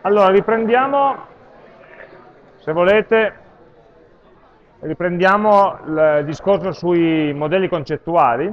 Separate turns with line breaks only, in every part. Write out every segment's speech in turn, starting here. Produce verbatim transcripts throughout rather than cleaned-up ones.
Allora, riprendiamo, se volete, riprendiamo il discorso sui modelli concettuali.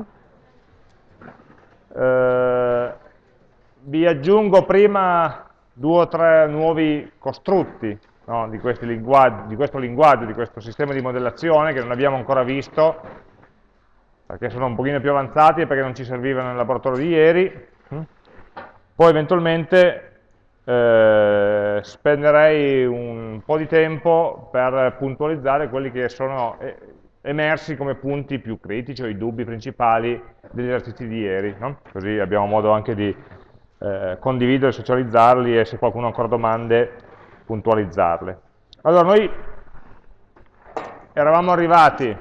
Eh, vi aggiungo prima due o tre nuovi costrutti, no, di, questi linguaggi, di questo linguaggio, di questo sistema di modellazione che non abbiamo ancora visto, perché sono un pochino più avanzati e perché non ci servivano nel laboratorio di ieri. Poi eventualmente eh, spenderei un po' di tempo per puntualizzare quelli che sono emersi come punti più critici o i dubbi principali degli esercizi di ieri, no? Così abbiamo modo anche di eh, condividere, socializzarli e se qualcuno ha ancora domande puntualizzarle. Allora, noi eravamo arrivati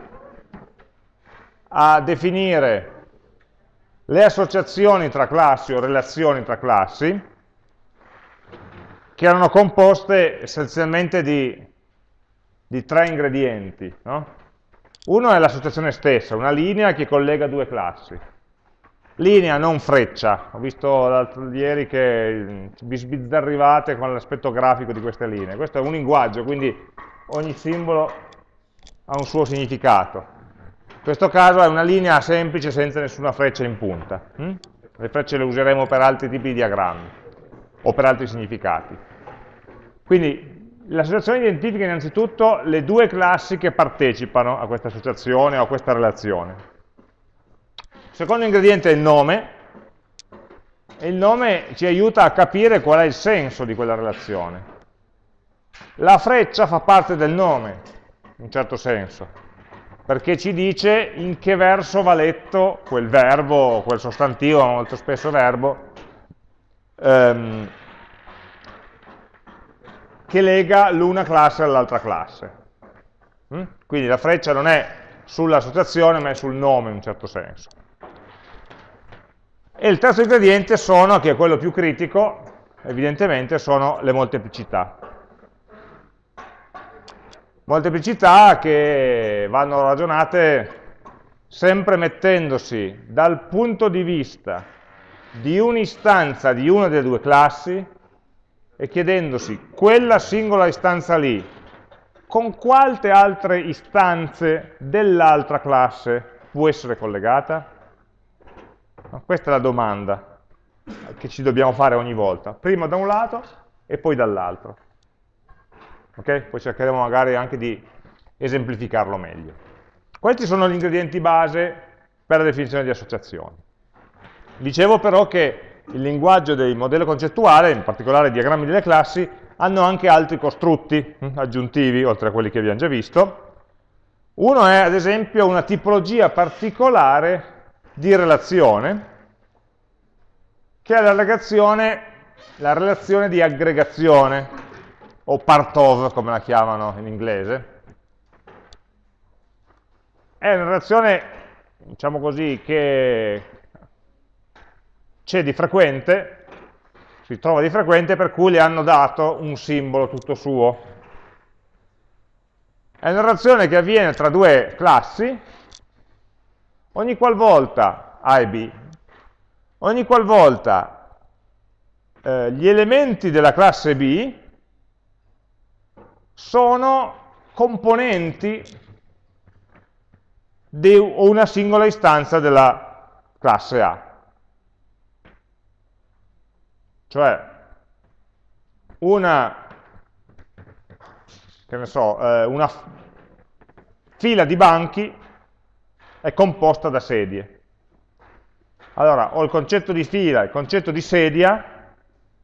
a definire le associazioni tra classi o relazioni tra classi che erano composte essenzialmente di, di tre ingredienti, no? Uno è l'associazione stessa, una linea che collega due classi. Linea, non freccia. Ho visto l'altro ieri che vi sbizzarrivate con l'aspetto grafico di queste linee. Questo è un linguaggio, quindi ogni simbolo ha un suo significato. In questo caso è una linea semplice senza nessuna freccia in punta. Le frecce le useremo per altri tipi di diagrammi o per altri significati. Quindi l'associazione identifica innanzitutto le due classi che partecipano a questa associazione o a questa relazione. Il secondo ingrediente è il nome, e il nome ci aiuta a capire qual è il senso di quella relazione. La freccia fa parte del nome, in un certo senso, perché ci dice in che verso va letto quel verbo, quel sostantivo, molto spesso verbo, ehm, che lega l'una classe all'altra classe. Mm? Quindi la freccia non è sull'associazione, ma è sul nome in un certo senso. E il terzo ingrediente sono, che è quello più critico, evidentemente, sono le molteplicità. Molteplicità che vanno ragionate sempre mettendosi dal punto di vista di un'istanza di una delle due classi e chiedendosi quella singola istanza lì con quante altre istanze dell'altra classe può essere collegata? Questa è la domanda che ci dobbiamo fare ogni volta, prima da un lato e poi dall'altro. Okay? Poi cercheremo magari anche di esemplificarlo meglio. Questi sono gli ingredienti base per la definizione di associazioni. Dicevo però che il linguaggio del modello concettuale, in particolare i diagrammi delle classi, hanno anche altri costrutti aggiuntivi, oltre a quelli che abbiamo già visto. Uno è, ad esempio, una tipologia particolare di relazione, che è la relazione, la relazione di aggregazione, o part of, come la chiamano in inglese. È una relazione, diciamo così, che c'è di frequente, si trova di frequente, per cui le hanno dato un simbolo tutto suo. È una relazione che avviene tra due classi, ogni qualvolta, A e B, ogni qualvolta eh, gli elementi della classe B sono componenti di una singola istanza della classe A. Cioè, una, che ne so, eh, una fila di banchi è composta da sedie. Allora, ho il concetto di fila, il concetto di sedia,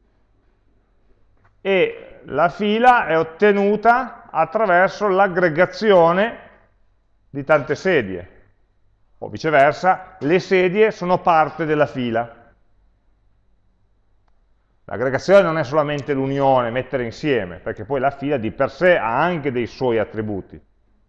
e la fila è ottenuta attraverso l'aggregazione di tante sedie, o viceversa, le sedie sono parte della fila. L'aggregazione non è solamente l'unione, mettere insieme, perché poi la fila di per sé ha anche dei suoi attributi.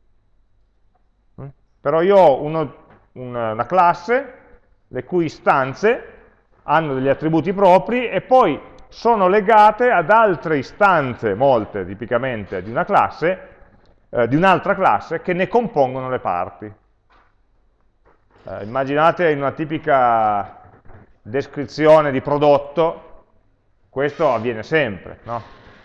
Però io ho uno, una, una classe le cui istanze hanno degli attributi propri e poi sono legate ad altre istanze, molte tipicamente, di una classe, eh, di un'altra classe, che ne compongono le parti. Eh, immaginate in una tipica descrizione di prodotto, questo avviene sempre, no?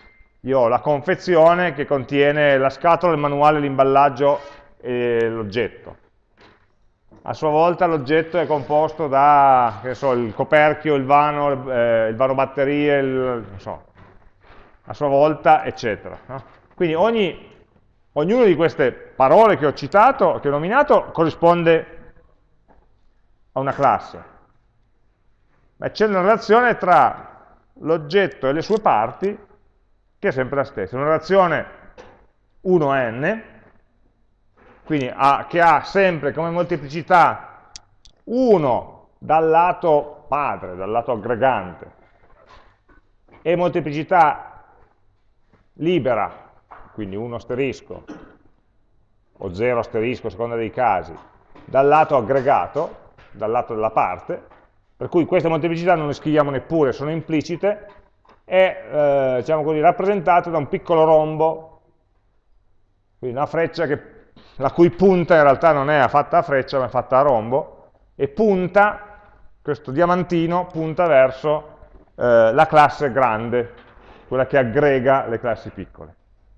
io ho la confezione che contiene la scatola, il manuale, l'imballaggio e l'oggetto. A sua volta l'oggetto è composto da, che so, il coperchio, il vano, eh, il vano batterie, il, non so, a sua volta, eccetera. No? Quindi ogni, ognuna di queste parole che ho citato, che ho nominato, corrisponde a una classe. Ma c'è una relazione tra l'oggetto e le sue parti che è sempre la stessa. Una relazione uno n, quindi ha, che ha sempre come molteplicità uno dal lato padre, dal lato aggregante, e molteplicità libera, quindi uno asterisco, o zero asterisco, a seconda dei casi, dal lato aggregato, dal lato della parte, per cui queste molteplicità non le scriviamo neppure, sono implicite, è eh, diciamo così, rappresentato da un piccolo rombo, quindi una freccia che, la cui punta in realtà non è fatta a freccia ma è fatta a rombo, e punta, questo diamantino punta verso eh, la classe grande, quella che aggrega le classi piccole.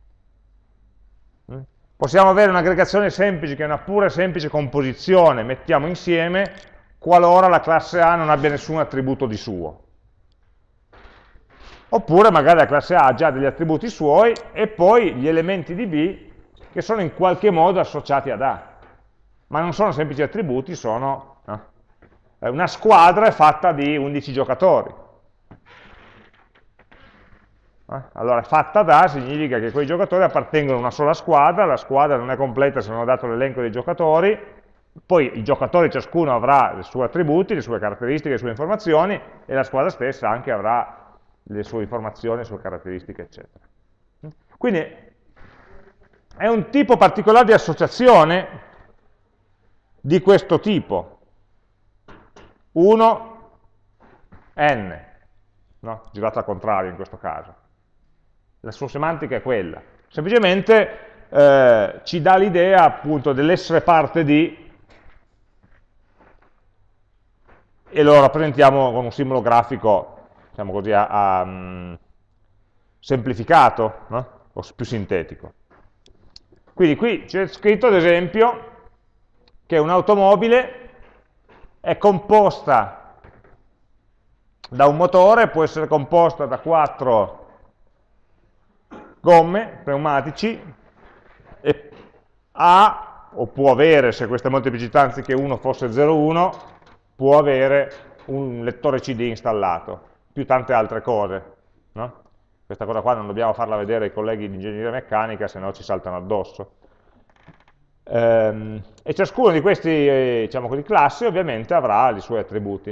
Mm? Possiamo avere un'aggregazione semplice che è una pura e semplice composizione, mettiamo insieme qualora la classe A non abbia nessun attributo di suo. Oppure magari la classe A ha già degli attributi suoi e poi gli elementi di B che sono in qualche modo associati ad A. Ma non sono semplici attributi, sono... No? Una squadra è fatta di undici giocatori. Eh? Allora, fatta da significa che quei giocatori appartengono a una sola squadra, la squadra non è completa se non ho dato l'elenco dei giocatori, poi i giocatori ciascuno avrà i suoi attributi, le sue caratteristiche, le sue informazioni, e la squadra stessa anche avrà le sue informazioni, le sue caratteristiche, eccetera. Quindi è un tipo particolare di associazione di questo tipo, uno n, no? Girato al contrario in questo caso. La sua semantica è quella, semplicemente eh, ci dà l'idea appunto dell'essere parte di, e lo rappresentiamo con un simbolo grafico, diciamo così, a, a, um, semplificato, no? O più sintetico. Quindi qui c'è scritto ad esempio che un'automobile è composta da un motore, può essere composta da quattro gomme pneumatici, e ha, o può avere, se questa molteplicità anziché uno fosse zero virgola uno, può avere un lettore C D installato, più tante altre cose, no? Questa cosa qua non dobbiamo farla vedere ai colleghi di ingegneria meccanica, se no ci saltano addosso. Ehm, e ciascuno di questi eh, diciamo così, classi ovviamente avrà i suoi attributi.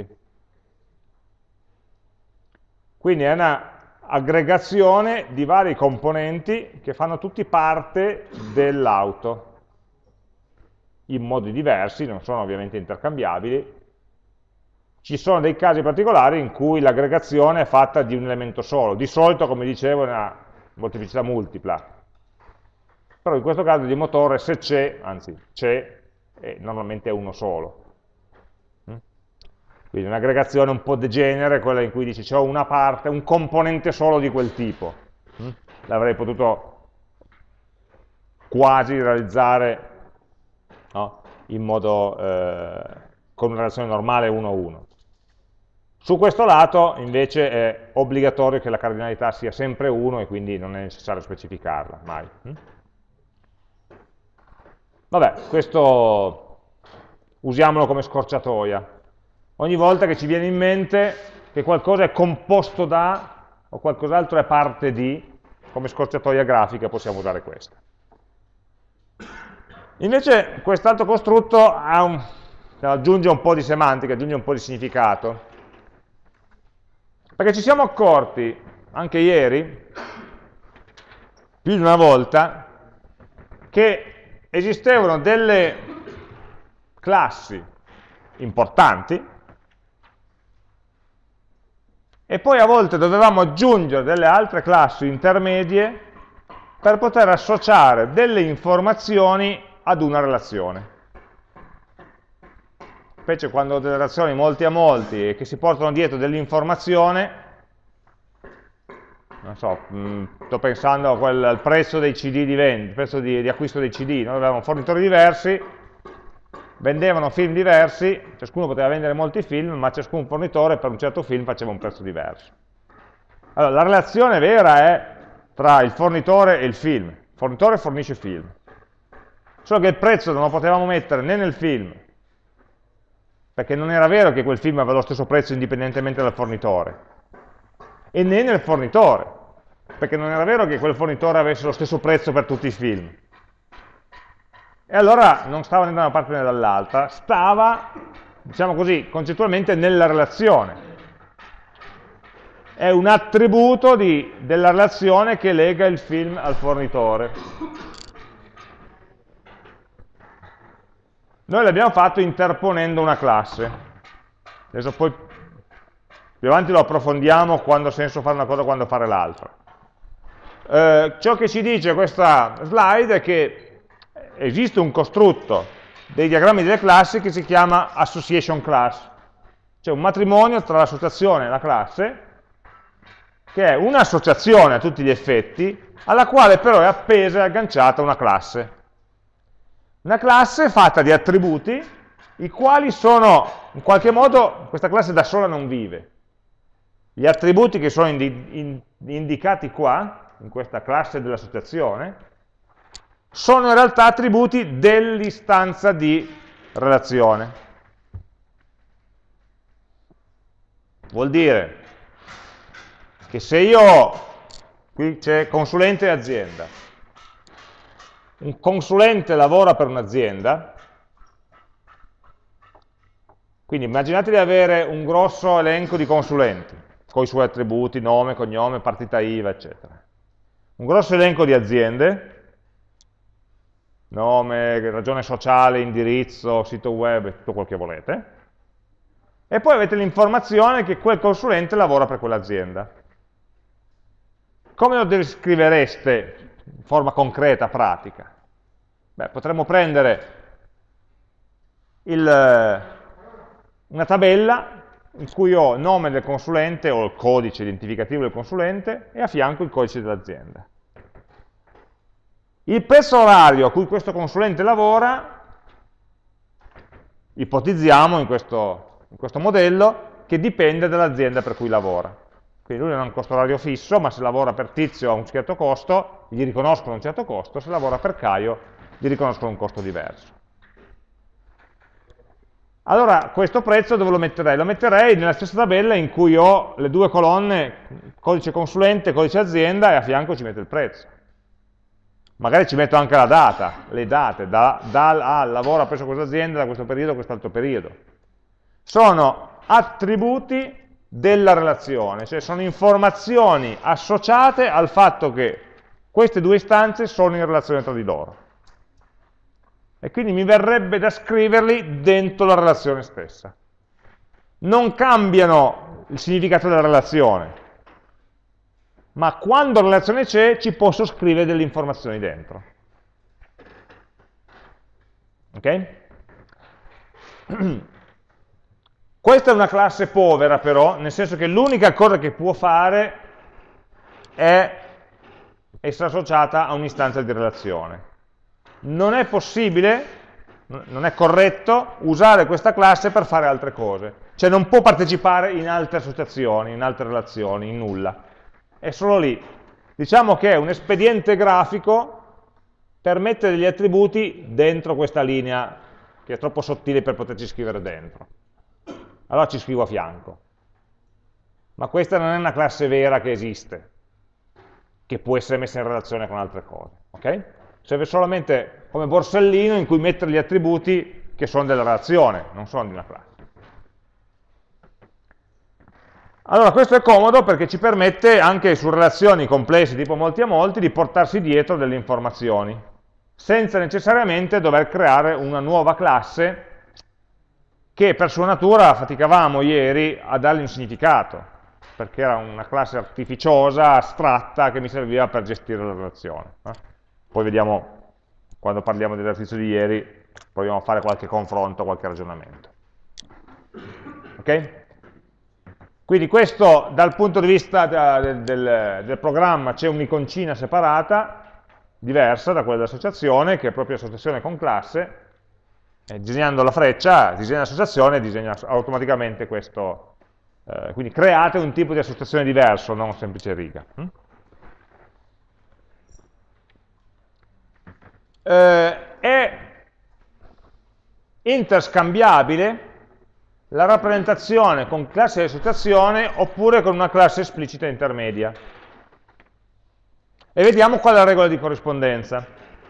Quindi è una aggregazione di vari componenti che fanno tutti parte dell'auto, in modi diversi, non sono ovviamente intercambiabili. Ci sono dei casi particolari in cui l'aggregazione è fatta di un elemento solo, di solito, come dicevo, è una molteplicità multipla, però in questo caso di motore se c'è, anzi c'è, eh, normalmente è uno solo. Quindi un'aggregazione un po' degenere, quella in cui dici c'ho una parte, un componente solo di quel tipo. L'avrei potuto quasi realizzare, no? In modo, eh, con una relazione normale uno a uno. Su questo lato invece è obbligatorio che la cardinalità sia sempre uno e quindi non è necessario specificarla, mai. Vabbè, questo usiamolo come scorciatoia. Ogni volta che ci viene in mente che qualcosa è composto da, o qualcos'altro è parte di, come scorciatoia grafica possiamo usare questa. Invece quest'altro costrutto ha un, aggiunge un po' di semantica, aggiunge un po' di significato, perché ci siamo accorti, anche ieri, più di una volta, che esistevano delle classi importanti, e poi a volte dovevamo aggiungere delle altre classi intermedie per poter associare delle informazioni ad una relazione. Specie quando ho delle relazioni molti a molti e che si portano dietro dell'informazione, non so, mh, sto pensando a quel, al prezzo dei C D di vendita, il prezzo di, di acquisto dei C D, noi avevamo fornitori diversi, vendevano film diversi, ciascuno poteva vendere molti film, ma ciascun fornitore per un certo film faceva un prezzo diverso. Allora, la relazione vera è tra il fornitore e il film. Il fornitore fornisce film. Solo che il prezzo non lo potevamo mettere né nel film, perché non era vero che quel film aveva lo stesso prezzo indipendentemente dal fornitore, e né nel fornitore, perché non era vero che quel fornitore avesse lo stesso prezzo per tutti i film. E allora non stava né da una parte né dall'altra, stava, diciamo così, concettualmente nella relazione. È un attributo di, della relazione che lega il film al fornitore. Noi l'abbiamo fatto interponendo una classe. Adesso poi più avanti lo approfondiamo quando ha senso fare una cosa e quando fare l'altra. Eh, ciò che ci dice questa slide è che esiste un costrutto dei diagrammi delle classi che si chiama association class, cioè un matrimonio tra l'associazione e la classe, che è un'associazione a tutti gli effetti, alla quale però è appesa e agganciata una classe. Una classe fatta di attributi, i quali sono, in qualche modo, questa classe da sola non vive. Gli attributi che sono indi in, indicati qua, in questa classe dell'associazione, sono in realtà attributi dell'istanza di relazione. Vuol dire che se io, qui c'è consulente e azienda, un consulente lavora per un'azienda, quindi immaginate di avere un grosso elenco di consulenti, con i suoi attributi, nome, cognome, partita I V A, eccetera. Un grosso elenco di aziende, nome, ragione sociale, indirizzo, sito web, tutto quel che volete, e poi avete l'informazione che quel consulente lavora per quell'azienda. Come lo descrivereste in forma concreta, pratica? Beh, potremmo prendere il, una tabella in cui ho il nome del consulente o il codice identificativo del consulente e a fianco il codice dell'azienda. Il prezzo orario a cui questo consulente lavora, ipotizziamo in questo, in questo modello, che dipende dall'azienda per cui lavora. Quindi lui non ha un costo orario fisso, ma se lavora per Tizio ha un certo costo, gli riconoscono un certo costo, se lavora per Caio gli riconoscono un costo diverso. Allora, questo prezzo dove lo metterei? Lo metterei nella stessa tabella in cui ho le due colonne, codice consulente, codice azienda, e a fianco ci metto il prezzo. Magari ci metto anche la data, le date, da, dal a lavora presso questa azienda, da questo periodo a quest'altro periodo. Sono attributi della relazione, cioè sono informazioni associate al fatto che queste due istanze sono in relazione tra di loro. E quindi mi verrebbe da scriverli dentro la relazione stessa. Non cambiano il significato della relazione, ma quando la relazione c'è ci posso scrivere delle informazioni dentro. Ok? Questa è una classe povera però, nel senso che l'unica cosa che può fare è essere associata a un'istanza di relazione. Non è possibile, non è corretto, usare questa classe per fare altre cose. Cioè non può partecipare in altre associazioni, in altre relazioni, in nulla. È solo lì. Diciamo che è un espediente grafico per mettere degli attributi dentro questa linea, che è troppo sottile per poterci scrivere dentro. Allora ci scrivo a fianco. Ma questa non è una classe vera che esiste, che può essere messa in relazione con altre cose. Okay? Serve solamente come borsellino in cui mettere gli attributi che sono della relazione, non sono di una classe. Allora questo è comodo perché ci permette anche su relazioni complesse tipo molti a molti di portarsi dietro delle informazioni, senza necessariamente dover creare una nuova classe che per sua natura faticavamo ieri a dargli un significato, perché era una classe artificiosa, astratta, che mi serviva per gestire la relazione. Eh? Poi vediamo, quando parliamo dell'esercizio di ieri, proviamo a fare qualche confronto, qualche ragionamento. Ok? Quindi questo dal punto di vista del, del, del programma c'è un'iconcina separata, diversa da quella dell'associazione, che è proprio associazione con classe, e disegnando la freccia, disegna l'associazione e disegna automaticamente questo, eh, quindi create un tipo di associazione diverso, non una semplice riga. Mm? Eh, è interscambiabile la rappresentazione con classe di associazione oppure con una classe esplicita intermedia. E vediamo qual è la regola di corrispondenza.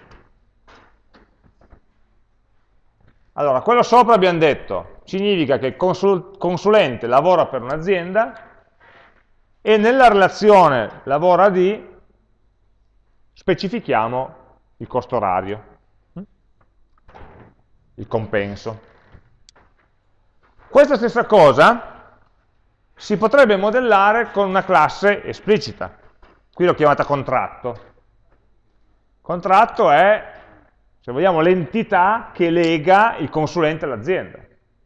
Allora, quello sopra abbiamo detto, significa che il consul consulente lavora per un'azienda e nella relazione lavora di specifichiamo il costo orario, il compenso. Questa stessa cosa si potrebbe modellare con una classe esplicita. Qui l'ho chiamata contratto. Contratto è, se vogliamo, l'entità che lega il consulente all'azienda.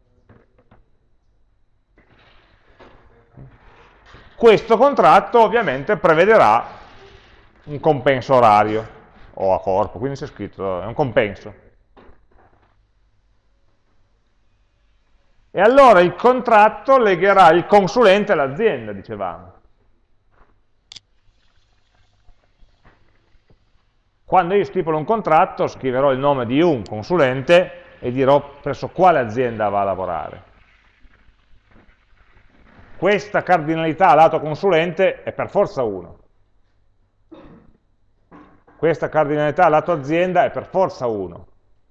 Questo contratto ovviamente prevederà un compenso orario, o a corpo, quindi c'è scritto, è un compenso. E allora il contratto legherà il consulente all'azienda, dicevamo. Quando io stipolo un contratto, scriverò il nome di un consulente e dirò presso quale azienda va a lavorare. Questa cardinalità lato consulente è per forza uno. Questa cardinalità lato azienda è per forza uno.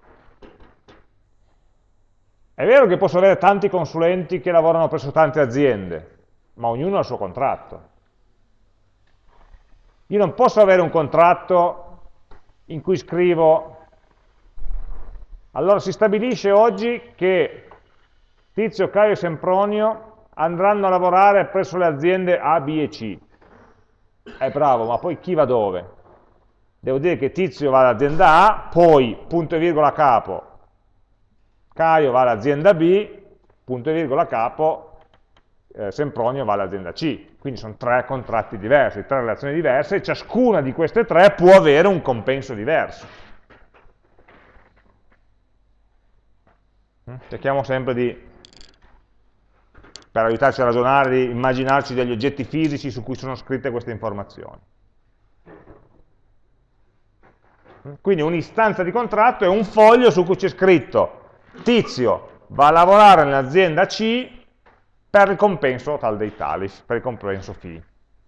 È vero che posso avere tanti consulenti che lavorano presso tante aziende, ma ognuno ha il suo contratto. Io non posso avere un contratto in cui scrivo, allora si stabilisce oggi che Tizio, Caio e Sempronio andranno a lavorare presso le aziende A, B e C. È bravo, ma poi chi va dove? Devo dire che Tizio va all'azienda A, poi, punto e virgola capo, Caio va all'azienda B, punto e virgola capo, eh, Sempronio va all'azienda C. Quindi sono tre contratti diversi, tre relazioni diverse, e ciascuna di queste tre può avere un compenso diverso. Cerchiamo sempre di, per aiutarci a ragionare, di immaginarci degli oggetti fisici su cui sono scritte queste informazioni. Quindi un'istanza di contratto è un foglio su cui c'è scritto Tizio va a lavorare nell'azienda C per il compenso tal dei tali, per il compenso Φ.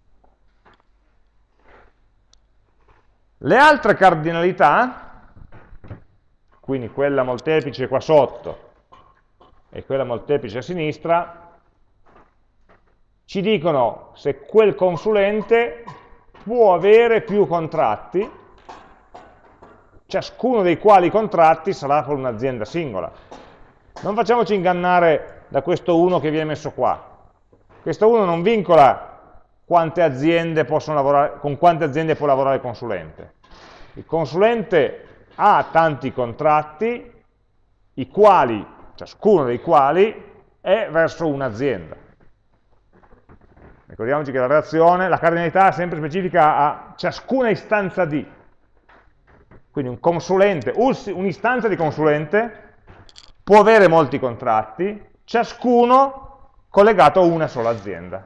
Le altre cardinalità, quindi quella molteplice qua sotto e quella molteplice a sinistra, ci dicono se quel consulente può avere più contratti, ciascuno dei quali contratti sarà con un'azienda singola. Non facciamoci ingannare da questo uno che viene messo qua. Questo uno non vincola quante aziende possono lavorare, con quante aziende può lavorare il consulente. Il consulente ha tanti contratti, i quali, ciascuno dei quali è verso un'azienda. Ricordiamoci che la relazione, la cardinalità è sempre specifica a ciascuna istanza di. Quindi un consulente, un'istanza di consulente può avere molti contratti, ciascuno collegato a una sola azienda.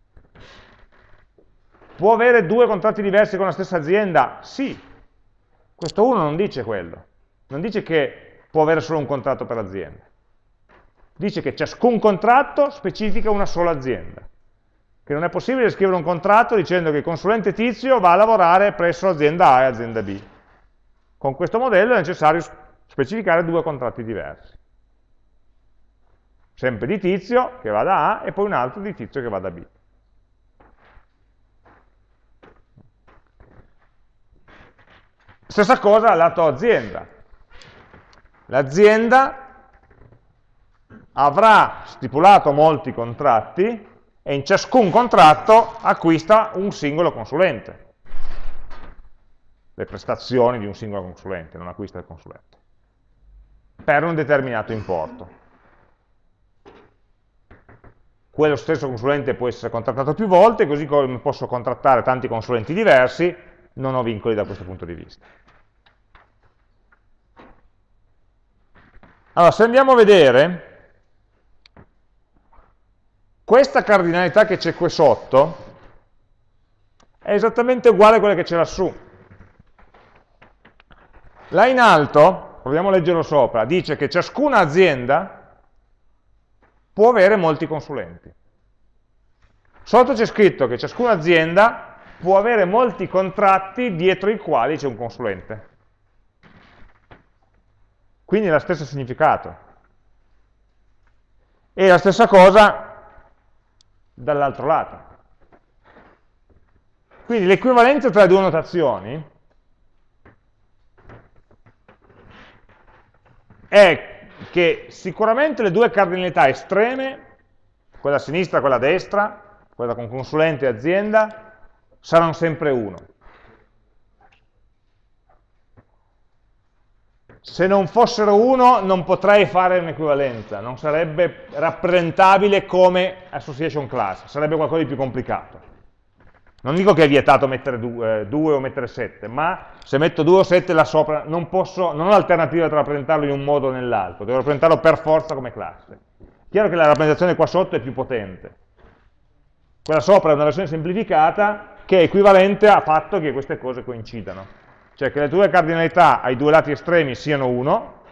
Può avere due contratti diversi con la stessa azienda? Sì. Questo uno non dice quello. Non dice che può avere solo un contratto per azienda. Dice che ciascun contratto specifica una sola azienda. Che non è possibile scrivere un contratto dicendo che il consulente Tizio va a lavorare presso azienda A e azienda B. Con questo modello è necessario specificare due contratti diversi. Sempre di Tizio che va da A e poi un altro di Tizio che va da B. Stessa cosa lato azienda. L'azienda avrà stipulato molti contratti e in ciascun contratto acquista un singolo consulente. Le prestazioni di un singolo consulente, non acquista il consulente, per un determinato importo. quello stesso consulente può essere contrattato più volte, così come posso contrattare tanti consulenti diversi, non ho vincoli da questo punto di vista. Allora, se andiamo a vedere, questa cardinalità che c'è qui sotto è esattamente uguale a quella che c'è lassù. Là in alto, proviamo a leggerlo sopra, dice che ciascuna azienda può avere molti consulenti. Sotto c'è scritto che ciascuna azienda può avere molti contratti dietro i quali c'è un consulente. Quindi è lo stesso significato. E la stessa cosa dall'altro lato. Quindi l'equivalenza tra le due notazioni è che sicuramente le due cardinalità estreme, quella a sinistra e quella a destra, quella con consulente e azienda, saranno sempre uno. Se non fossero uno non potrei fare un'equivalenza, non sarebbe rappresentabile come association class, sarebbe qualcosa di più complicato. Non dico che è vietato mettere due, due o mettere sette, ma se metto due o sette là sopra non, posso, non ho l'alternativa tra rappresentarlo in un modo o nell'altro, devo rappresentarlo per forza come classe. Chiaro che la rappresentazione qua sotto è più potente. Quella sopra è una versione semplificata che è equivalente al fatto che queste cose coincidano. Cioè che le due cardinalità ai due lati estremi siano uno,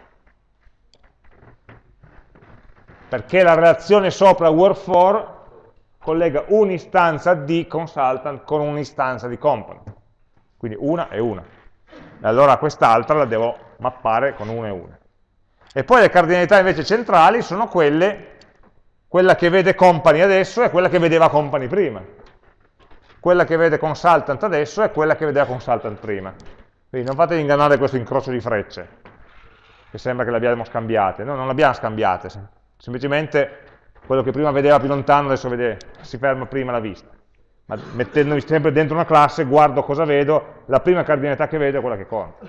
perché la relazione sopra work for collega un'istanza di consultant con un'istanza di component. Quindi una e una. E allora quest'altra la devo mappare con una e una. E poi le cardinalità invece centrali sono quelle, quella che vede company adesso e quella che vedeva company prima. Quella che vede consultant adesso e quella che vedeva consultant prima. Quindi non fatevi ingannare questo incrocio di frecce, che sembra che le abbiamo scambiate. No, non le abbiamo scambiate, semplicemente quello che prima vedeva più lontano adesso vede, si ferma prima la vista. Ma mettendomi sempre dentro una classe, guardo cosa vedo, la prima cardinalità che vedo è quella che conta.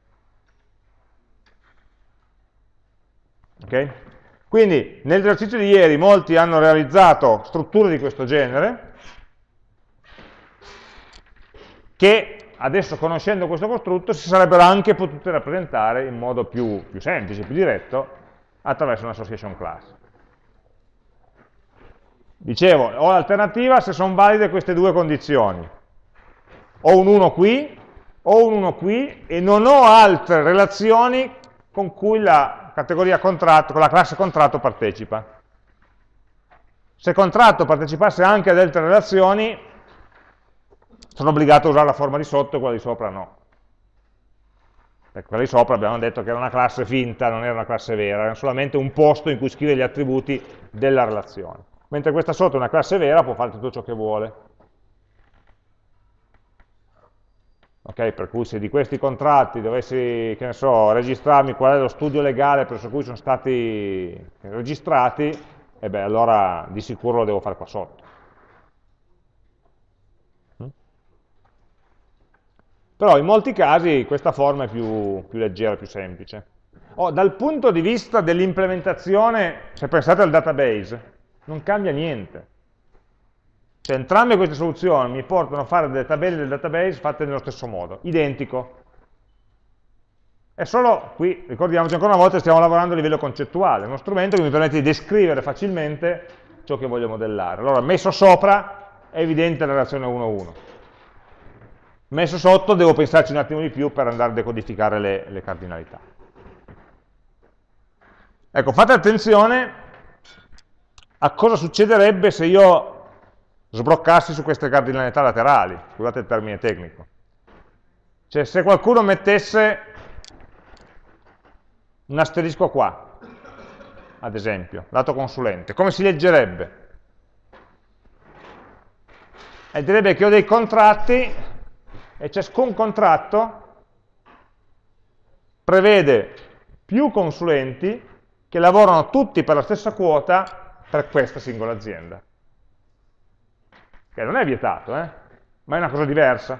Ok? Quindi nell'esercizio di ieri molti hanno realizzato strutture di questo genere, che adesso conoscendo questo costrutto si sarebbero anche potute rappresentare in modo più, più semplice, più diretto, attraverso un'association class. Dicevo, ho l'alternativa se sono valide queste due condizioni. Ho un uno qui, ho un uno qui e non ho altre relazioni con cui la categoria contratto, con la classe contratto partecipa. Se contratto partecipasse anche ad altre relazioni, sono obbligato a usare la forma di sotto e quella di sopra no. Perché quella di sopra abbiamo detto che era una classe finta, non era una classe vera, era solamente un posto in cui scrivere gli attributi della relazione. Mentre questa sotto è una classe vera, può fare tutto ciò che vuole. Ok, per cui se di questi contratti dovessi, che ne so, registrarmi qual è lo studio legale presso cui sono stati registrati, e beh, allora di sicuro lo devo fare qua sotto. Però in molti casi questa forma è più, più leggera, più semplice. Oh, dal punto di vista dell'implementazione, se pensate al database, non cambia niente. Cioè, entrambe queste soluzioni mi portano a fare delle tabelle del database fatte nello stesso modo, identico. È solo, qui, ricordiamoci ancora una volta, stiamo lavorando a livello concettuale, uno strumento che mi permette di descrivere facilmente ciò che voglio modellare. Allora, messo sopra è evidente la relazione uno a uno. Messo sotto devo pensarci un attimo di più per andare a decodificare le, le cardinalità. Ecco, fate attenzione a cosa succederebbe se io sbroccassi su queste cardinalità laterali, scusate il termine tecnico. Cioè se qualcuno mettesse un asterisco qua, ad esempio, lato consulente, come si leggerebbe? E direbbe che ho dei contratti e ciascun contratto prevede più consulenti che lavorano tutti per la stessa quota per questa singola azienda. Che non è vietato, eh? Ma è una cosa diversa.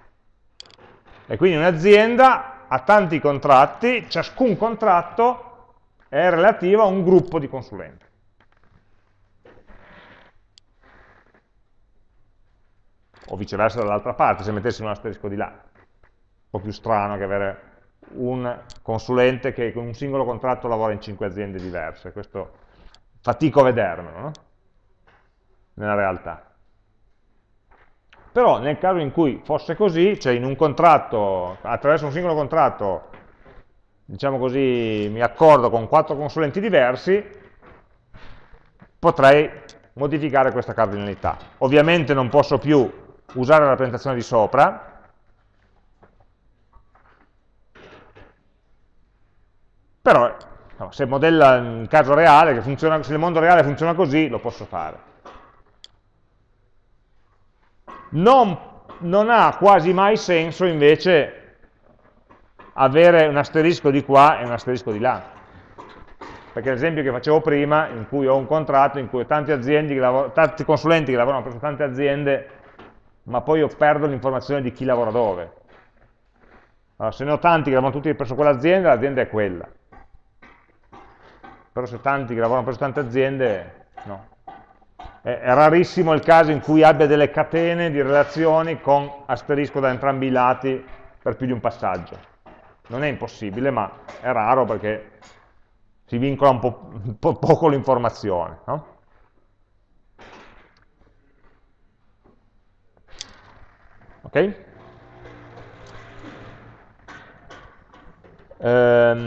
E quindi un'azienda ha tanti contratti, ciascun contratto è relativa a un gruppo di consulenti. O viceversa dall'altra parte, se mettessimo un asterisco di là. Un po' più strano che avere un consulente che con un singolo contratto lavora in cinque aziende diverse. Questo fatico a vedermelo, no? Nella realtà. Però nel caso in cui fosse così, cioè in un contratto, attraverso un singolo contratto, diciamo così, mi accordo con quattro consulenti diversi, potrei modificare questa cardinalità. Ovviamente non posso più usare la rappresentazione di sopra, però no, se modella in caso reale, che funziona, se il mondo reale funziona così, lo posso fare. Non, non ha quasi mai senso invece avere un asterisco di qua e un asterisco di là. Perché l'esempio che facevo prima, in cui ho un contratto in cui ho tante aziende che lavorano, tanti consulenti che lavorano presso tante aziende, ma poi io perdo l'informazione di chi lavora dove. Allora, se ne ho tanti che lavorano tutti presso quell'azienda, l'azienda è quella. Però se tanti che lavorano presso tante aziende, no. È, è rarissimo il caso in cui abbia delle catene di relazioni con asterisco da entrambi i lati per più di un passaggio. Non è impossibile, ma è raro perché si vincola un po', un po' poco l'informazione, no? Ok? Ehm.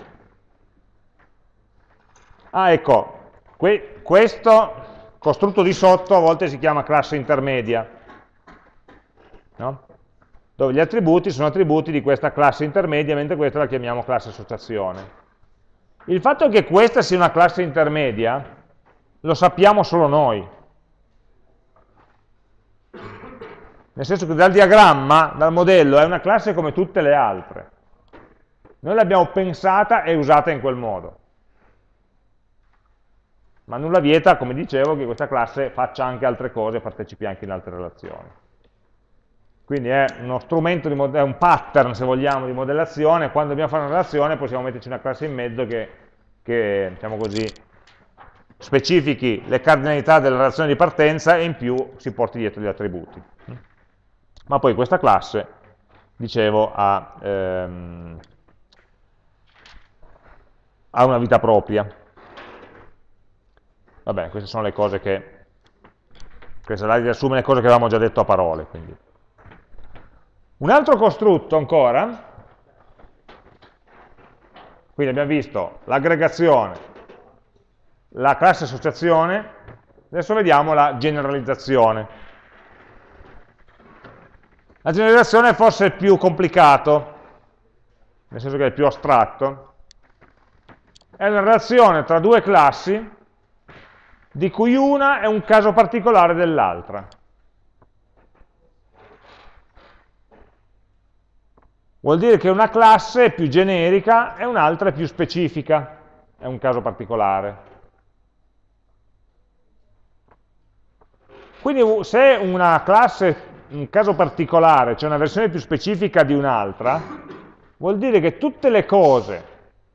Ah, ecco, que questo costrutto di sotto a volte si chiama classe intermedia, no? Dove gli attributi sono attributi di questa classe intermedia, mentre questa la chiamiamo classe associazione. Il fatto che questa sia una classe intermedia lo sappiamo solo noi. Nel senso che dal diagramma, dal modello, è una classe come tutte le altre. Noi l'abbiamo pensata e usata in quel modo. Ma nulla vieta, come dicevo, che questa classe faccia anche altre cose e partecipi anche in altre relazioni. Quindi è uno strumento, di è un pattern, se vogliamo, di modellazione. Quando dobbiamo fare una relazione possiamo metterci una classe in mezzo che, che diciamo così, specifichi le cardinalità della relazione di partenza e in più si porti dietro gli attributi. Ma poi questa classe, dicevo, ha, ehm, ha una vita propria. Vabbè, queste sono le cose che, questa slide riassume le cose che avevamo già detto a parole. Quindi. Un altro costrutto ancora, quindi abbiamo visto l'aggregazione, la classe associazione, adesso vediamo la generalizzazione. La generalizzazione è forse il più complicato, nel senso che è il più astratto. È una relazione tra due classi, di cui una è un caso particolare dell'altra. Vuol dire che una classe è più generica e un'altra è più specifica, è un caso particolare. Quindi se una classe, un caso particolare, cioè una versione più specifica di un'altra, vuol dire che tutte le cose,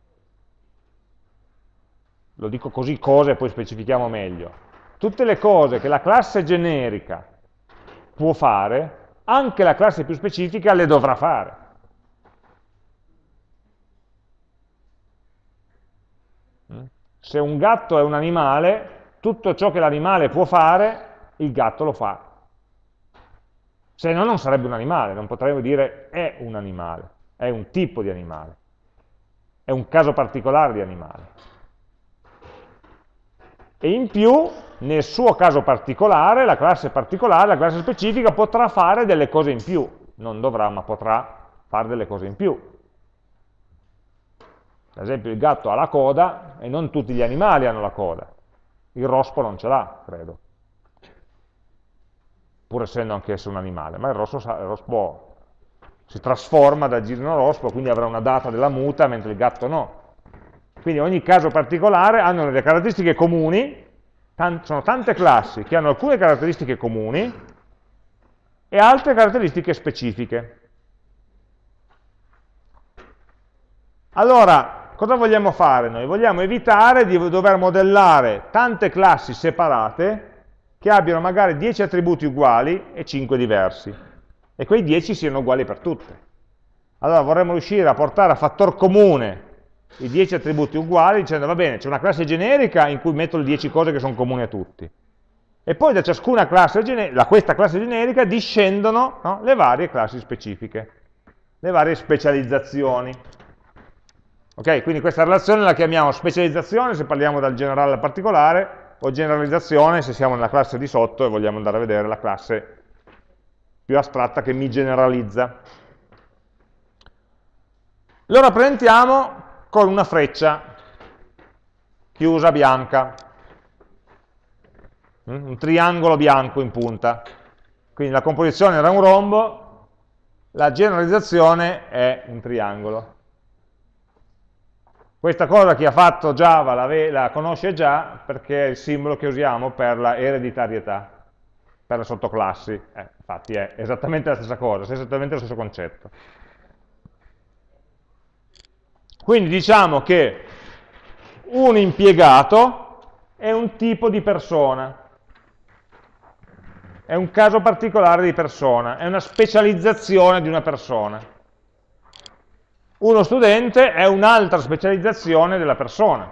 lo dico così cose, poi specifichiamo meglio, tutte le cose che la classe generica può fare, anche la classe più specifica le dovrà fare. Se un gatto è un animale, tutto ciò che l'animale può fare, il gatto lo fa. Se no non sarebbe un animale, non potremmo dire è un animale, è un tipo di animale, è un caso particolare di animale. E in più, nel suo caso particolare, la classe particolare, la classe specifica, potrà fare delle cose in più. Non dovrà, ma potrà fare delle cose in più. Ad esempio il gatto ha la coda e non tutti gli animali hanno la coda. Il rospo non ce l'ha, credo. Pur essendo anch'esso un animale. Ma il rospo, il rospo si trasforma da girino rospo, quindi avrà una data della muta, mentre il gatto no. Quindi ogni caso particolare hanno delle caratteristiche comuni, sono tante classi che hanno alcune caratteristiche comuni e altre caratteristiche specifiche. Allora, cosa vogliamo fare noi? Vogliamo evitare di dover modellare tante classi separate che abbiano magari dieci attributi uguali e cinque diversi, e quei dieci siano uguali per tutte. Allora vorremmo riuscire a portare a fattor comune i dieci attributi uguali dicendo, va bene, c'è una classe generica in cui metto le dieci cose che sono comuni a tutti, e poi da ciascuna classe, da questa classe generica discendono, no, le varie classi specifiche, le varie specializzazioni. Ok, quindi questa relazione la chiamiamo specializzazione se parliamo dal generale al particolare, o generalizzazione se siamo nella classe di sotto e vogliamo andare a vedere la classe più astratta che mi generalizza. Lo rappresentiamo con una freccia chiusa bianca, un triangolo bianco in punta. Quindi la composizione era un rombo, la generalizzazione è un triangolo. Questa cosa chi ha fatto Java la, la conosce già, perché è il simbolo che usiamo per la ereditarietà, per le sottoclassi. Eh, infatti è esattamente la stessa cosa, è esattamente lo stesso concetto. Quindi diciamo che un impiegato è un tipo di persona, è un caso particolare di persona, è una specializzazione di una persona. Uno studente è un'altra specializzazione della persona.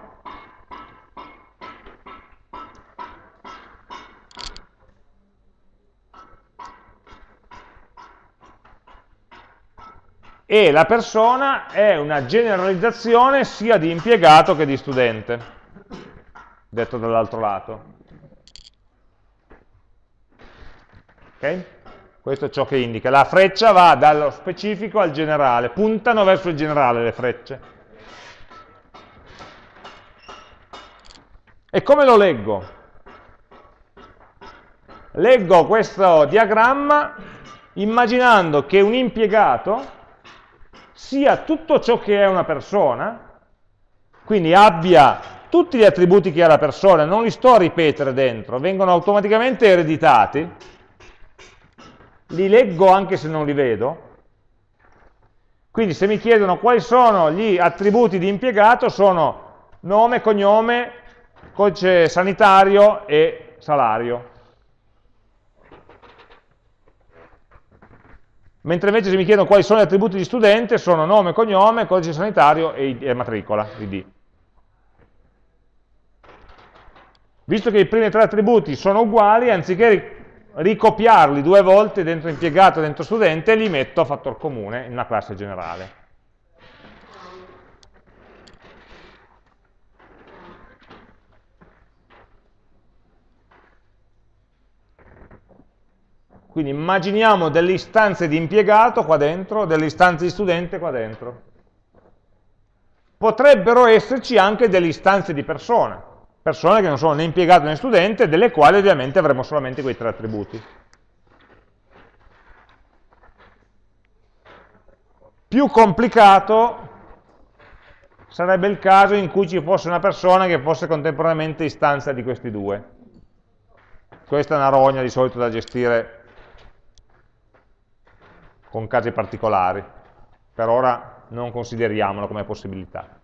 E la persona è una generalizzazione sia di impiegato che di studente, detto dall'altro lato. Ok? Questo è ciò che indica. La freccia va dallo specifico al generale, puntano verso il generale le frecce. E come lo leggo? Leggo questo diagramma immaginando che un impiegato sia tutto ciò che è una persona, quindi abbia tutti gli attributi che ha la persona, non li sto a ripetere dentro, vengono automaticamente ereditati, li leggo anche se non li vedo. Quindi se mi chiedono quali sono gli attributi di impiegato, sono nome, cognome, codice sanitario e salario. Mentre invece se mi chiedono quali sono gli attributi di studente, sono nome, cognome, codice sanitario e, e matricola, I D. Visto che i primi tre attributi sono uguali, anziché ricopiarli due volte dentro impiegato e dentro studente, li metto a fattor comune in una classe generale. Quindi immaginiamo delle istanze di impiegato qua dentro, delle istanze di studente qua dentro. Potrebbero esserci anche delle istanze di persona, persone che non sono né impiegato né studente, delle quali ovviamente avremo solamente quei tre attributi. Più complicato sarebbe il caso in cui ci fosse una persona che fosse contemporaneamente istanza di questi due. Questa è una rogna di solito da gestire con casi particolari. Per ora non consideriamolo come possibilità.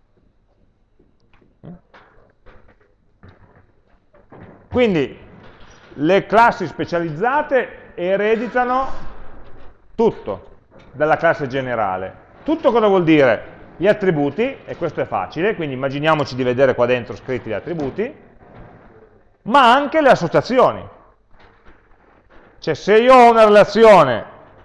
Quindi le classi specializzate ereditano tutto dalla classe generale. Tutto cosa vuol dire? Gli attributi, e questo è facile, quindi immaginiamoci di vedere qua dentro scritti gli attributi, ma anche le associazioni. Cioè se io ho una relazione,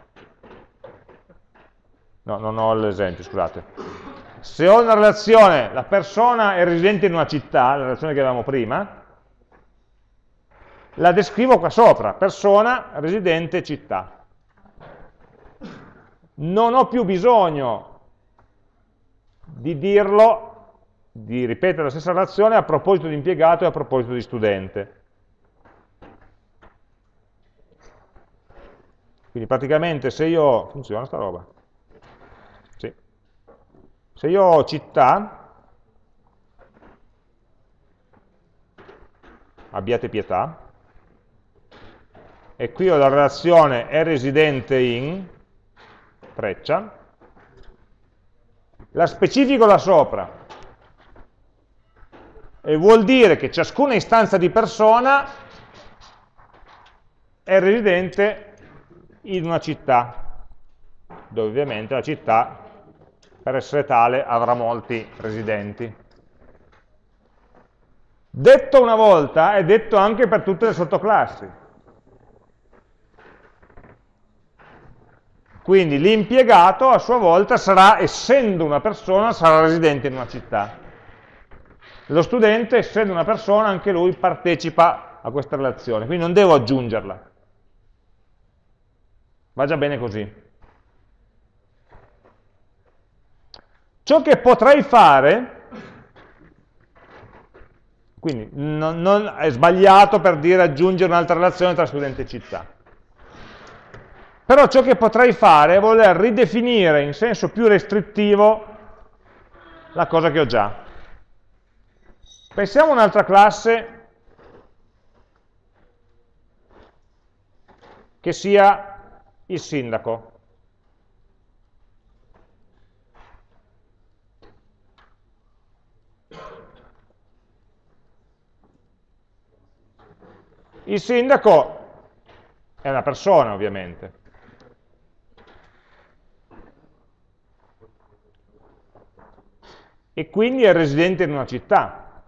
no, non ho l'esempio, scusate, se ho una relazione, la persona è residente in una città, la relazione che avevamo prima, la descrivo qua sopra, persona, residente, città. Non ho più bisogno di dirlo, di ripetere la stessa relazione a proposito di impiegato e a proposito di studente. Quindi praticamente se io, funziona sta roba? Sì. Se io ho città, abbiate pietà, e qui ho la relazione è residente in, freccia, la specifico là sopra, e vuol dire che ciascuna istanza di persona è residente in una città, dove ovviamente la città, per essere tale, avrà molti residenti. Detto una volta, è detto anche per tutte le sottoclassi. Quindi l'impiegato a sua volta sarà, essendo una persona, sarà residente in una città. Lo studente, essendo una persona, anche lui partecipa a questa relazione, quindi non devo aggiungerla. Va già bene così. Ciò che potrei fare, quindi non, non è sbagliato per dire aggiungere un'altra relazione tra studente e città. Però ciò che potrei fare è voler ridefinire in senso più restrittivo la cosa che ho già. Pensiamo a un'altra classe che sia il sindaco. Il sindaco è una persona, ovviamente. E quindi è residente in una città.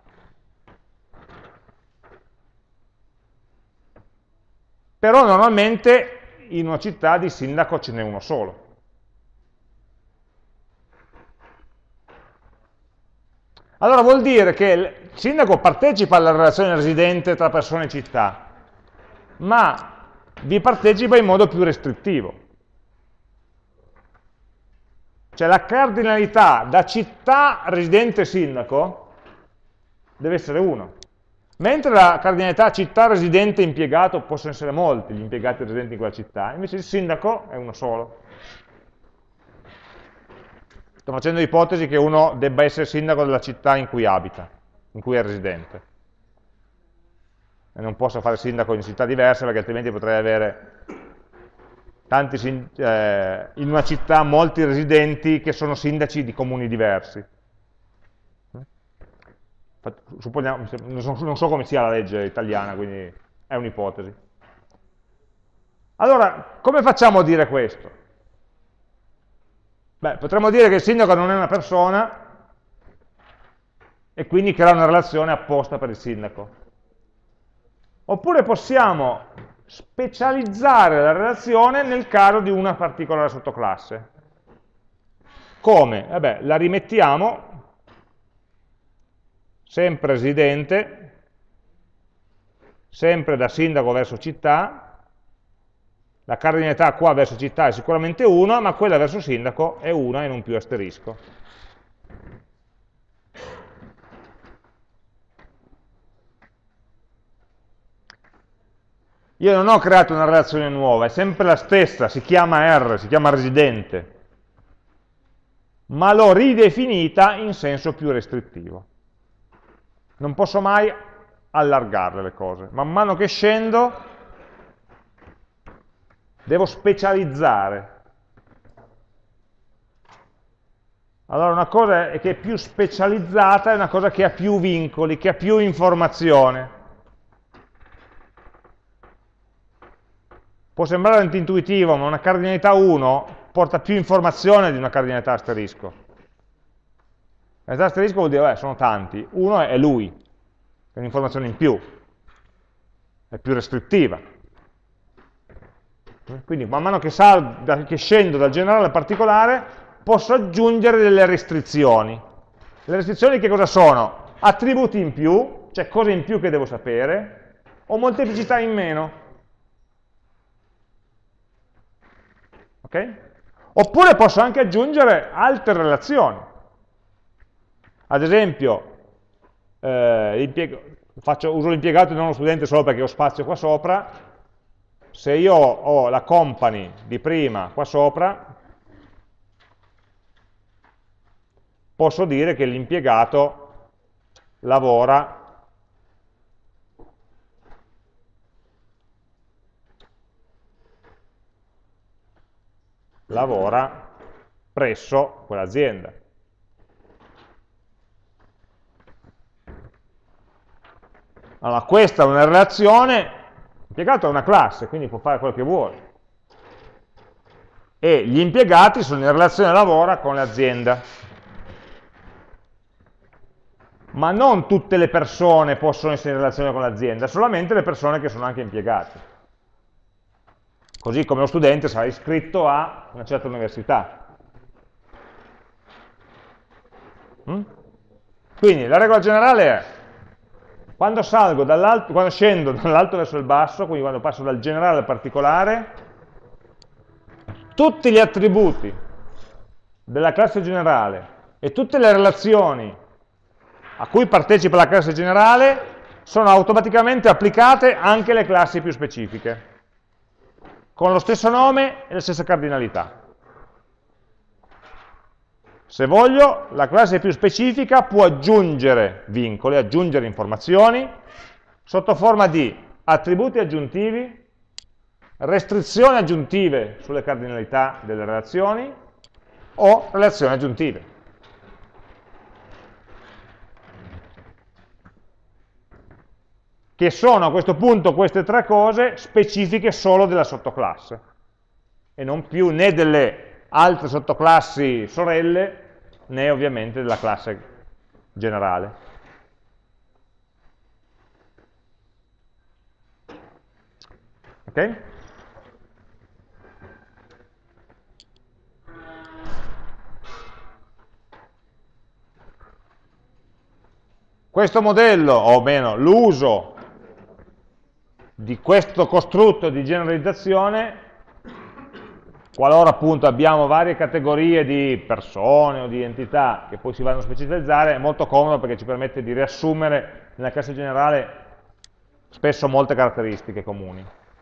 Però normalmente in una città di sindaco ce n'è uno solo. Allora vuol dire che il sindaco partecipa alla relazione residente tra persone e città, ma vi partecipa in modo più restrittivo. Cioè la cardinalità da città residente sindaco deve essere uno. Mentre la cardinalità città residente impiegato possono essere molti gli impiegati residenti in quella città, invece il sindaco è uno solo. Sto facendo l'ipotesi che uno debba essere sindaco della città in cui abita, in cui è residente. E non posso fare sindaco in città diverse perché altrimenti potrei avere tanti, eh, in una città molti residenti che sono sindaci di comuni diversi. Supponiamo, non so come sia la legge italiana, quindi è un'ipotesi. Allora, come facciamo a dire questo? Beh, potremmo dire che il sindaco non è una persona e quindi crea una relazione apposta per il sindaco. Oppure possiamo specializzare la relazione nel caso di una particolare sottoclasse. Come? Vabbè, la rimettiamo sempre residente, sempre da sindaco verso città, la cardinalità qua verso città è sicuramente uno, ma quella verso sindaco è una e non più asterisco. Io non ho creato una relazione nuova, è sempre la stessa, si chiama R, si chiama residente, ma l'ho ridefinita in senso più restrittivo. Non posso mai allargarle le cose. Man mano che scendo, devo specializzare. Allora una cosa è che è più specializzata, è una cosa che ha più vincoli, che ha più informazione. Può sembrare antintuitivo, ma una cardinalità uno porta più informazione di una cardinalità asterisco. La cardinalità asterisco vuol dire, beh, sono tanti, uno è lui, è un'informazione in più, è più restrittiva. Quindi man mano che, salgo, che scendo dal generale al particolare, posso aggiungere delle restrizioni. Le restrizioni che cosa sono? Attributi in più, cioè cose in più che devo sapere, o molteplicità in meno. Okay? Oppure posso anche aggiungere altre relazioni. Ad esempio, eh, faccio, uso l'impiegato e non lo studente solo perché ho spazio qua sopra. Se io ho la company di prima qua sopra, posso dire che l'impiegato lavora lavora presso quell'azienda. Allora, questa è una relazione, l'impiegato è una classe, quindi può fare quello che vuole. E gli impiegati sono in relazione lavora con l'azienda. Ma non tutte le persone possono essere in relazione con l'azienda, solamente le persone che sono anche impiegati. Così come lo studente sarà iscritto a una certa università. Mm? Quindi la regola generale è, quando, salgo dall'alto, quando scendo dall'alto verso il basso, quindi quando passo dal generale al particolare, tutti gli attributi della classe generale e tutte le relazioni a cui partecipa la classe generale sono automaticamente applicate anche alle classi più specifiche, con lo stesso nome e la stessa cardinalità. Se voglio, la classe più specifica può aggiungere vincoli, aggiungere informazioni, sotto forma di attributi aggiuntivi, restrizioni aggiuntive sulle cardinalità delle relazioni o relazioni aggiuntive. Che sono a questo punto queste tre cose specifiche solo della sottoclasse e non più né delle altre sottoclassi sorelle né ovviamente della classe generale. Ok? Questo modello, o meno l'uso di questo costrutto di generalizzazione, qualora appunto abbiamo varie categorie di persone o di entità che poi si vanno a specializzare, è molto comodo perché ci permette di riassumere nella classe generale spesso molte caratteristiche comuni.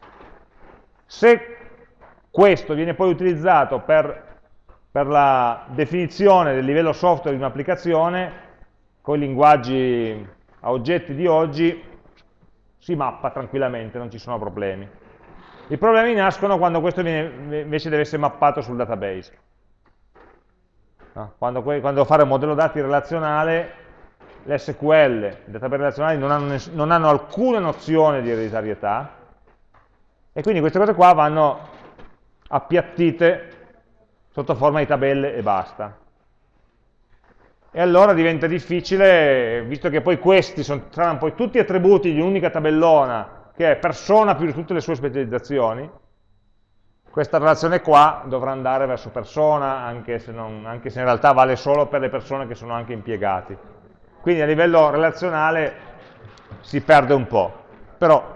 Se questo viene poi utilizzato per, per la definizione del livello software di un'applicazione, con i linguaggi a oggetti di oggi, si mappa tranquillamente, non ci sono problemi. I problemi nascono quando questo viene, invece deve essere mappato sul database. No? Quando, quando devo fare un modello dati relazionale, l'S Q L, i database relazionali non hanno, non hanno alcuna nozione di ereditarietà, e quindi queste cose qua vanno appiattite sotto forma di tabelle e basta. E allora diventa difficile, visto che poi questi sono, saranno poi tutti attributi di un'unica tabellona, che è persona più tutte le sue specializzazioni, questa relazione qua dovrà andare verso persona, anche se, non, anche se in realtà vale solo per le persone che sono anche impiegati. Quindi a livello relazionale si perde un po', però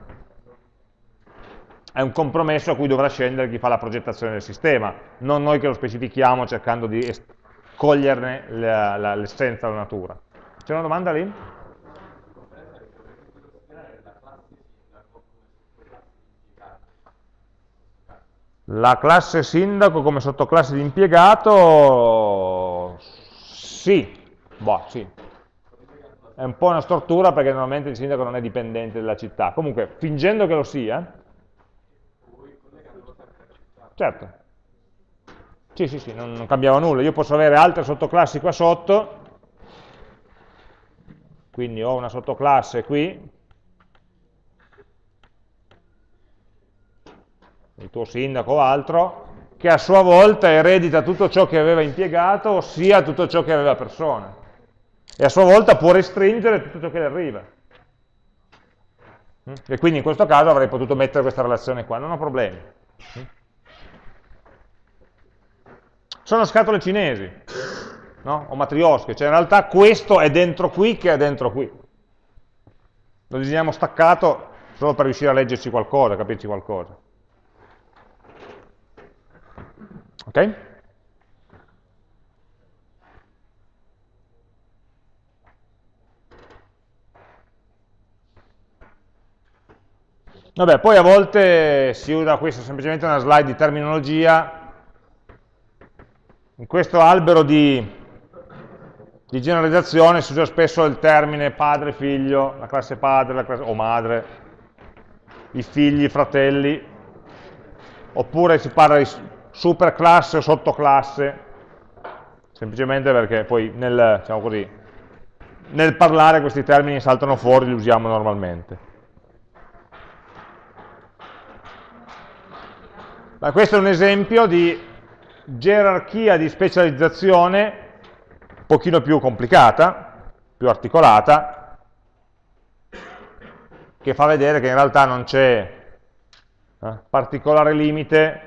è un compromesso a cui dovrà scendere chi fa la progettazione del sistema, non noi che lo specifichiamo cercando di coglierne l'essenza della natura. C'è una domanda lì? La classe sindaco come sottoclasse di impiegato, sì, boh, sì. È un po' una stortura perché normalmente il sindaco non è dipendente dalla città. Comunque, fingendo che lo sia, certo. Sì, sì, sì, non, non cambiava nulla. Io posso avere altre sottoclassi qua sotto, quindi ho una sottoclasse qui, il tuo sindaco o altro, che a sua volta eredita tutto ciò che aveva impiegato, ossia tutto ciò che aveva persona. E a sua volta può restringere tutto ciò che le arriva. E quindi in questo caso avrei potuto mettere questa relazione qua, non ho problemi. Sono scatole cinesi, no? O matriosche, cioè in realtà questo è dentro qui che è dentro qui. Lo disegniamo staccato solo per riuscire a leggerci qualcosa, a capirci qualcosa. Ok? Vabbè, poi a volte si usa questa semplicemente una slide di terminologia. In questo albero di, di generalizzazione si usa spesso il termine padre, figlio, la classe padre la classe, o madre, i figli, i fratelli, oppure si parla di superclasse o sottoclasse, semplicemente perché poi nel, diciamo così, nel parlare questi termini saltano fuori, li usiamo normalmente. Ma questo è un esempio di gerarchia di specializzazione un pochino più complicata, più articolata, che fa vedere che in realtà non c'è eh, particolare limite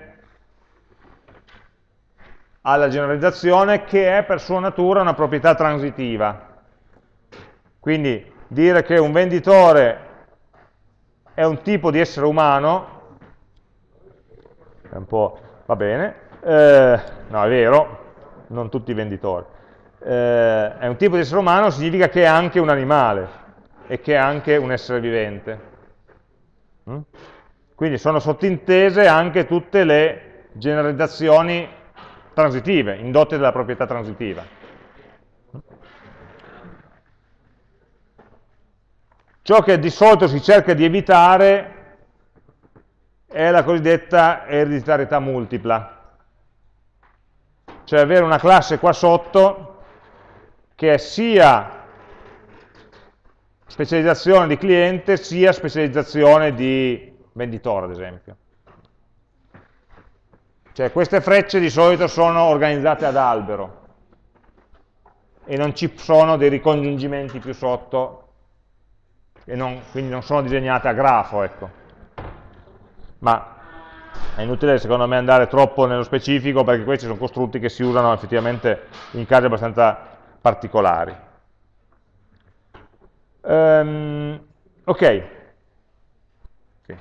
alla generalizzazione, che è per sua natura una proprietà transitiva. Quindi dire che un venditore è un tipo di essere umano, è un po', va bene, eh, no è vero, non tutti i venditori, eh, è un tipo di essere umano significa che è anche un animale e che è anche un essere vivente. Mm? Quindi sono sottintese anche tutte le generalizzazioni transitive, indotte dalla proprietà transitiva. Ciò che di solito si cerca di evitare è la cosiddetta ereditarietà multipla, cioè avere una classe qua sotto che è sia specializzazione di cliente sia specializzazione di venditore, ad esempio. Cioè queste frecce di solito sono organizzate ad albero e non ci sono dei ricongiungimenti più sotto, e non, quindi non sono disegnate a grafo, ecco. Ma è inutile secondo me andare troppo nello specifico, perché questi sono costrutti che si usano effettivamente in casi abbastanza particolari. Um, ok. Sì.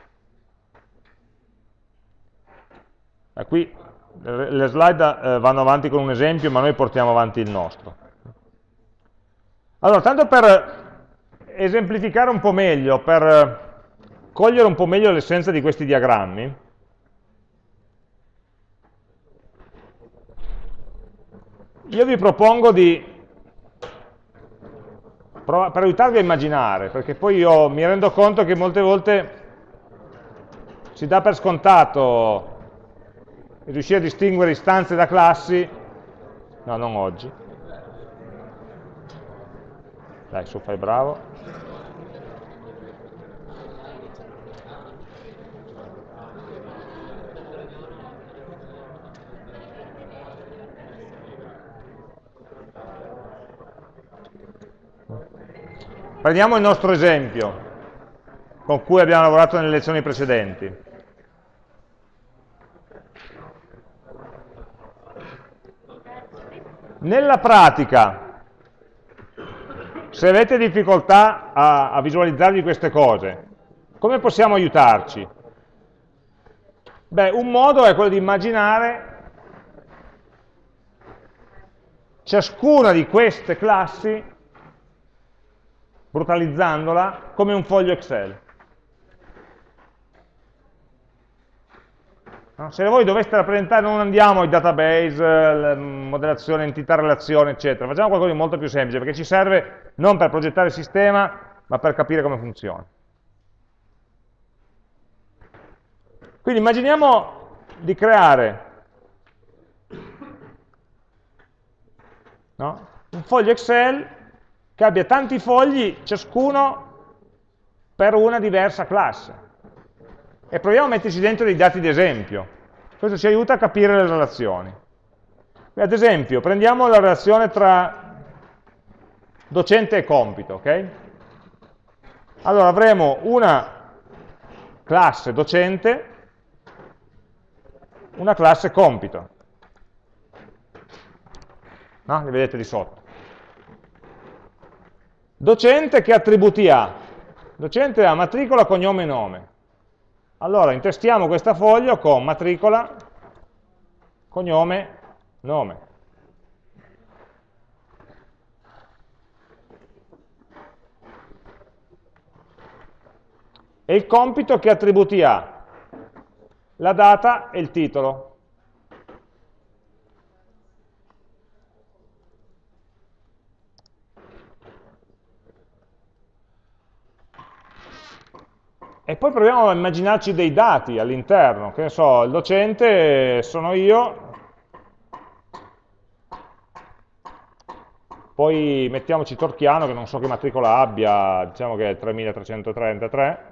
Eh, qui le slide eh, vanno avanti con un esempio, ma noi portiamo avanti il nostro. Allora, tanto per esemplificare un po' meglio, per cogliere un po' meglio l'essenza di questi diagrammi, io vi propongo di, per aiutarvi a immaginare, perché poi io mi rendo conto che molte volte si dà per scontato riuscire a distinguere istanze da classi, no, non oggi, dai, su, fai bravo. Prendiamo il nostro esempio con cui abbiamo lavorato nelle lezioni precedenti. Nella pratica, se avete difficoltà a, a visualizzarvi queste cose, come possiamo aiutarci? Beh, un modo è quello di immaginare ciascuna di queste classi, brutalizzandola, come un foglio Excel. No? Se voi doveste rappresentare, non andiamo ai database, modellazione, entità, relazione, eccetera, facciamo qualcosa di molto più semplice, perché ci serve non per progettare il sistema, ma per capire come funziona. Quindi immaginiamo di creare, no, un foglio Excel che abbia tanti fogli, ciascuno per una diversa classe. E proviamo a metterci dentro dei dati di esempio. Questo ci aiuta a capire le relazioni. Ad esempio, prendiamo la relazione tra docente e compito, ok? Allora avremo una classe docente, una classe compito. No? Le vedete di sotto. Docente che attributi ha? Docente ha matricola, cognome e nome. Allora intestiamo questa foglia con matricola, cognome, nome. E il compito che attributi ha? La data e il titolo. E poi proviamo a immaginarci dei dati all'interno, che ne so, il docente sono io, poi mettiamoci Torchiano, che non so che matricola abbia, diciamo che è il tremilatrecentotrentatré,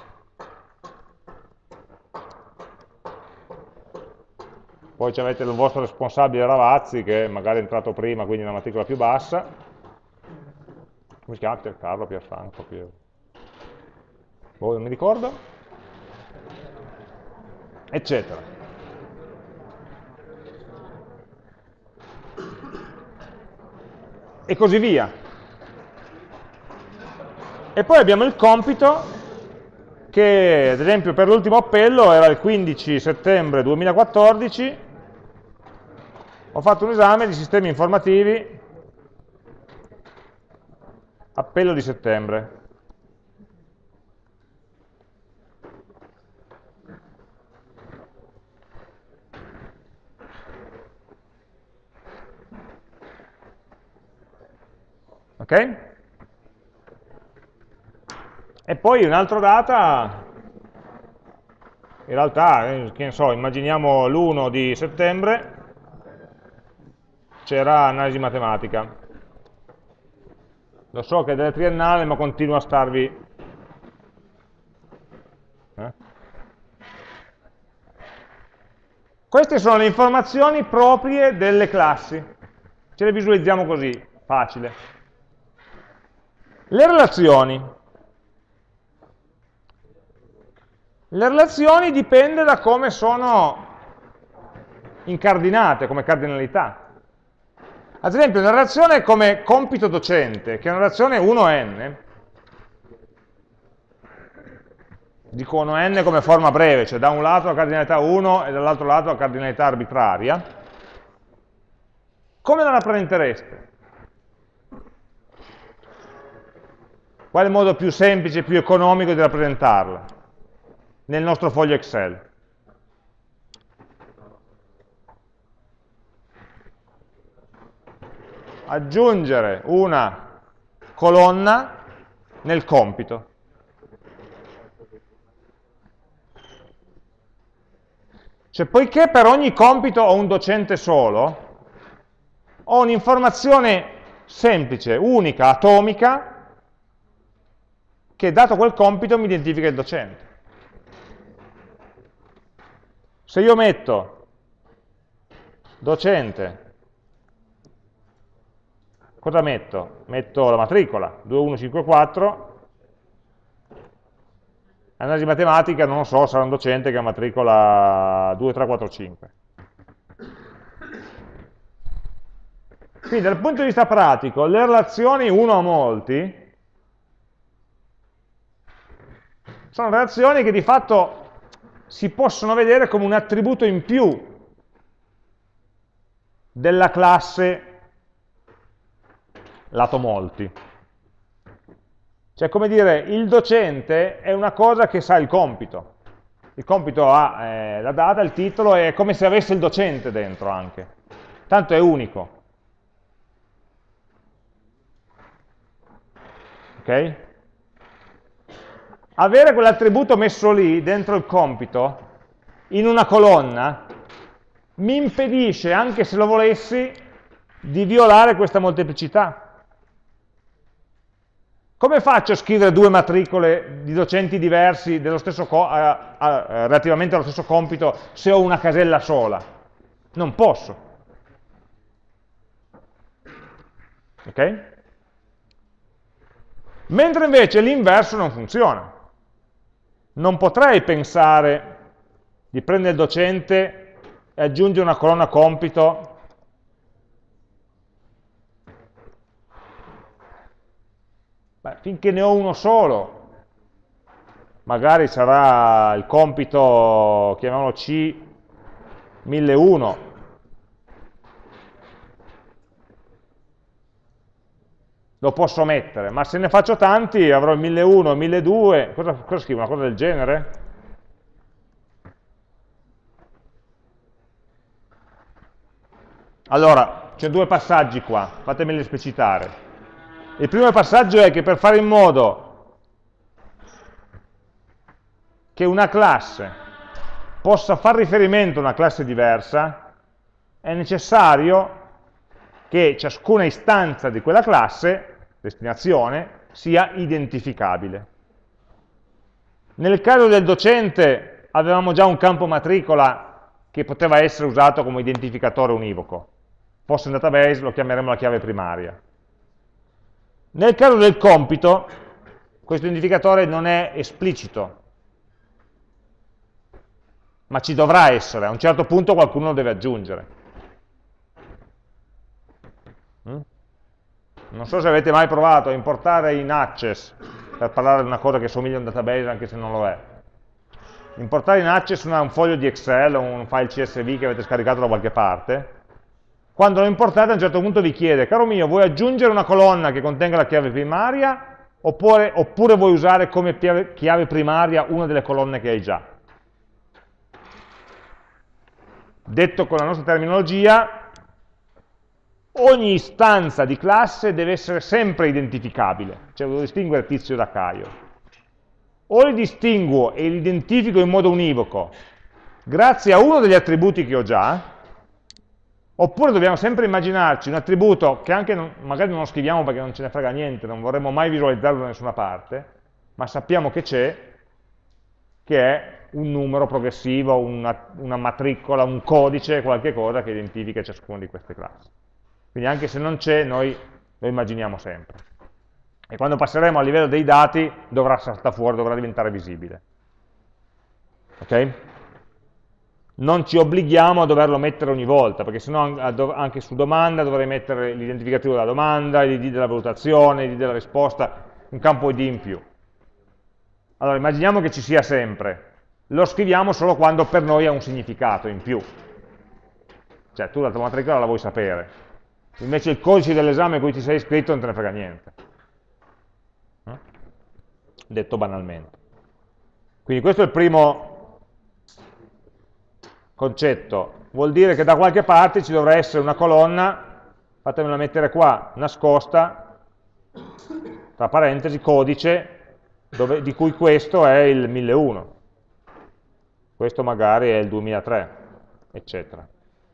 poi avete il vostro responsabile Ravazzi, che magari è entrato prima, quindi è una matricola più bassa, come si chiama? Piercarlo, Pierfranco, Pier... boh, non mi ricordo, eccetera. E così via. E poi abbiamo il compito, che ad esempio per l'ultimo appello era il quindici settembre duemilaquattordici, ho fatto un esame di sistemi informativi, appello di settembre. Ok? E poi un'altra data, in realtà, eh, che ne so, immaginiamo l'primo di settembre, c'era analisi matematica. Lo so che è della triennale, ma continua a starvi... Eh? Queste sono le informazioni proprie delle classi. Ce le visualizziamo così, facile. Le relazioni. Le relazioni dipende da come sono incardinate, come cardinalità. Ad esempio, una relazione come compito docente, che è una relazione uno n, dico uno n come forma breve, cioè da un lato la cardinalità uno e dall'altro lato la cardinalità arbitraria, come la rappresentereste? Qual è il modo più semplice e più economico di rappresentarla nel nostro foglio Excel? Aggiungere una colonna nel compito. Cioè, poiché per ogni compito ho un docente solo, ho un'informazione semplice, unica, atomica, che dato quel compito mi identifica il docente. Se io metto docente, cosa metto? Metto la matricola, due uno cinque quattro, analisi matematica, non lo so, sarà un docente che ha matricola due tre quattro cinque. Quindi dal punto di vista pratico, le relazioni uno a molti sono relazioni che di fatto si possono vedere come un attributo in più della classe lato molti. Cioè, come dire, il docente è una cosa che sa il compito. Il compito ha eh, la data, il titolo, è come se avesse il docente dentro anche. Tanto è unico. Ok? Avere quell'attributo messo lì, dentro il compito, in una colonna, mi impedisce, anche se lo volessi, di violare questa molteplicità. Come faccio a scrivere due matricole di docenti diversi dello stesso co a, a, a, relativamente allo stesso compito se ho una casella sola? Non posso. Ok? Mentre invece l'inverso non funziona. Non potrei pensare di prendere il docente e aggiungere una colonna compito Beh, finché ne ho uno solo, magari sarà il compito, chiamiamolo C mille uno, lo posso mettere, ma se ne faccio tanti avrò il mille uno, il mille due, cosa, cosa scrivo? Una cosa del genere? Allora, c'è due passaggi qua, fatemeli esplicitare. Il primo passaggio è che per fare in modo che una classe possa far riferimento a una classe diversa, è necessario che ciascuna istanza di quella classe, destinazione, sia identificabile. Nel caso del docente avevamo già un campo matricola che poteva essere usato come identificatore univoco. Fosse un database lo chiameremo la chiave primaria. Nel caso del compito, questo identificatore non è esplicito, ma ci dovrà essere, a un certo punto qualcuno lo deve aggiungere. Mm? Non so se avete mai provato a importare in Access, per parlare di una cosa che somiglia a un database anche se non lo è. Importare in Access una, un foglio di Excel o un file C S V che avete scaricato da qualche parte. Quando lo importate a un certo punto vi chiede, caro mio, vuoi aggiungere una colonna che contenga la chiave primaria oppure, oppure vuoi usare come chiave primaria una delle colonne che hai già? Detto con la nostra terminologia, ogni istanza di classe deve essere sempre identificabile, cioè devo distinguere Tizio da Caio. O li distinguo e li identifico in modo univoco grazie a uno degli attributi che ho già, oppure dobbiamo sempre immaginarci un attributo che anche non, magari non lo scriviamo perché non ce ne frega niente, non vorremmo mai visualizzarlo da nessuna parte, ma sappiamo che c'è, che è un numero progressivo, una, una matricola, un codice, qualche cosa che identifica ciascuna di queste classi. Quindi anche se non c'è, noi lo immaginiamo sempre. E quando passeremo al livello dei dati dovrà saltare fuori, dovrà diventare visibile. Ok? Non ci obblighiamo a doverlo mettere ogni volta, perché sennò anche su domanda dovrei mettere l'identificativo della domanda, l'I D della valutazione, l'I D della risposta, un campo I D in più. Allora, immaginiamo che ci sia sempre. Lo scriviamo solo quando per noi ha un significato in più. Cioè, tu la tua matricola la vuoi sapere. Invece il codice dell'esame a cui ti sei iscritto non te ne frega niente. Eh? Detto banalmente. Quindi questo è il primo concetto. Vuol dire che da qualche parte ci dovrà essere una colonna, fatemela mettere qua, nascosta, tra parentesi, codice, dove, di cui questo è il mille uno. Questo magari è il duemilatré, eccetera.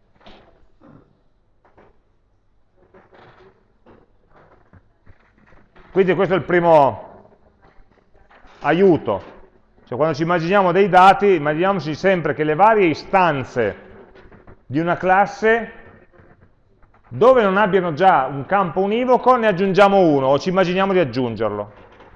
Quindi questo è il primo aiuto. Cioè, quando ci immaginiamo dei dati, immaginiamoci sempre che le varie istanze di una classe, dove non abbiano già un campo univoco, ne aggiungiamo uno, o ci immaginiamo di aggiungerlo.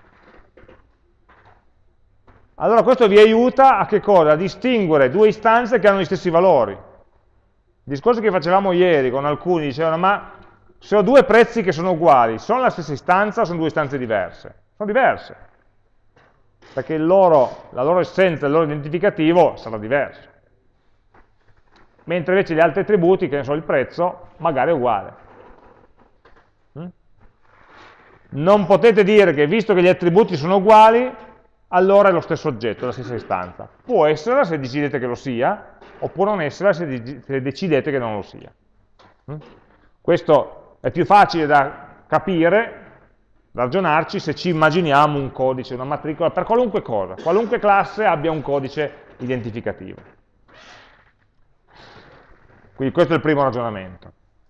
Allora questo vi aiuta a che cosa? A distinguere due istanze che hanno gli stessi valori. Il discorso che facevamo ieri con alcuni dicevano, ma se ho due prezzi che sono uguali, sono la stessa istanza o sono due istanze diverse? Sono diverse, perché il loro, la loro essenza, il loro identificativo sarà diverso. Mentre invece gli altri attributi, che ne so, il prezzo, magari è uguale. Non potete dire che visto che gli attributi sono uguali, allora è lo stesso oggetto, la stessa istanza. Può essere se decidete che lo sia, oppure non essere se decidete che non lo sia. Questo è più facile da capire, da ragionarci, se ci immaginiamo un codice, una matricola, per qualunque cosa. Qualunque classe abbia un codice identificativo. Quindi questo è il primo ragionamento.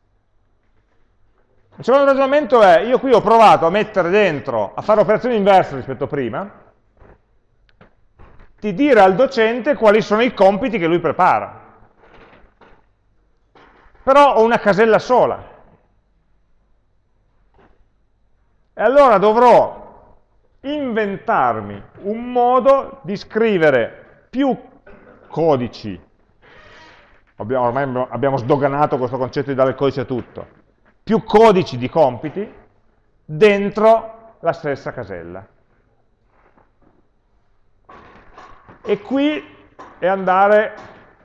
Il secondo ragionamento è, io qui ho provato a mettere dentro, a fare operazioni inverse rispetto a prima, di dire al docente quali sono i compiti che lui prepara. Però ho una casella sola. E allora dovrò inventarmi un modo di scrivere più codici. Ormai abbiamo sdoganato questo concetto di dare il codice a tutto. Più codici di compiti dentro la stessa casella. E qui è andare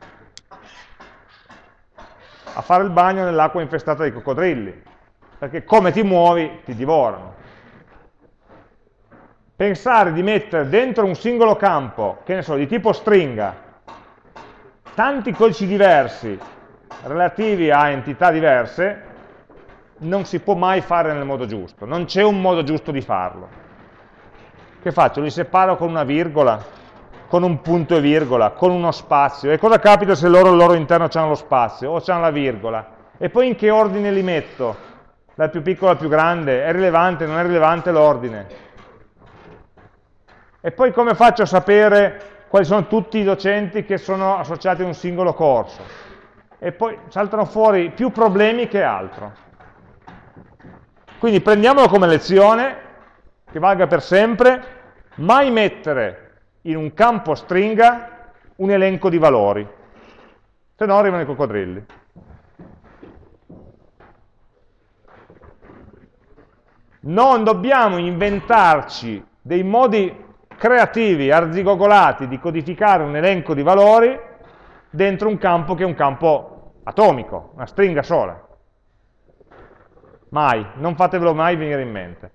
a fare il bagno nell'acqua infestata di coccodrilli, perché come ti muovi ti divorano. Pensare di mettere dentro un singolo campo, che ne so, di tipo stringa, tanti codici diversi relativi a entità diverse, non si può mai fare nel modo giusto, non c'è un modo giusto di farlo. Che faccio? Li separo con una virgola? Con un punto e virgola, con uno spazio. E cosa capita se loro al loro interno hanno lo spazio o hanno la virgola? E poi in che ordine li metto? Dal più piccolo al più grande? È rilevante, non è rilevante l'ordine? E poi come faccio a sapere quali sono tutti i docenti che sono associati a un singolo corso? E poi saltano fuori più problemi che altro. Quindi prendiamolo come lezione, che valga per sempre, mai mettere in un campo stringa un elenco di valori, se no arrivano i coccodrilli. Non dobbiamo inventarci dei modi creativi, arzigogolati, di codificare un elenco di valori dentro un campo che è un campo atomico, una stringa sola. Mai, non fatevelo mai venire in mente.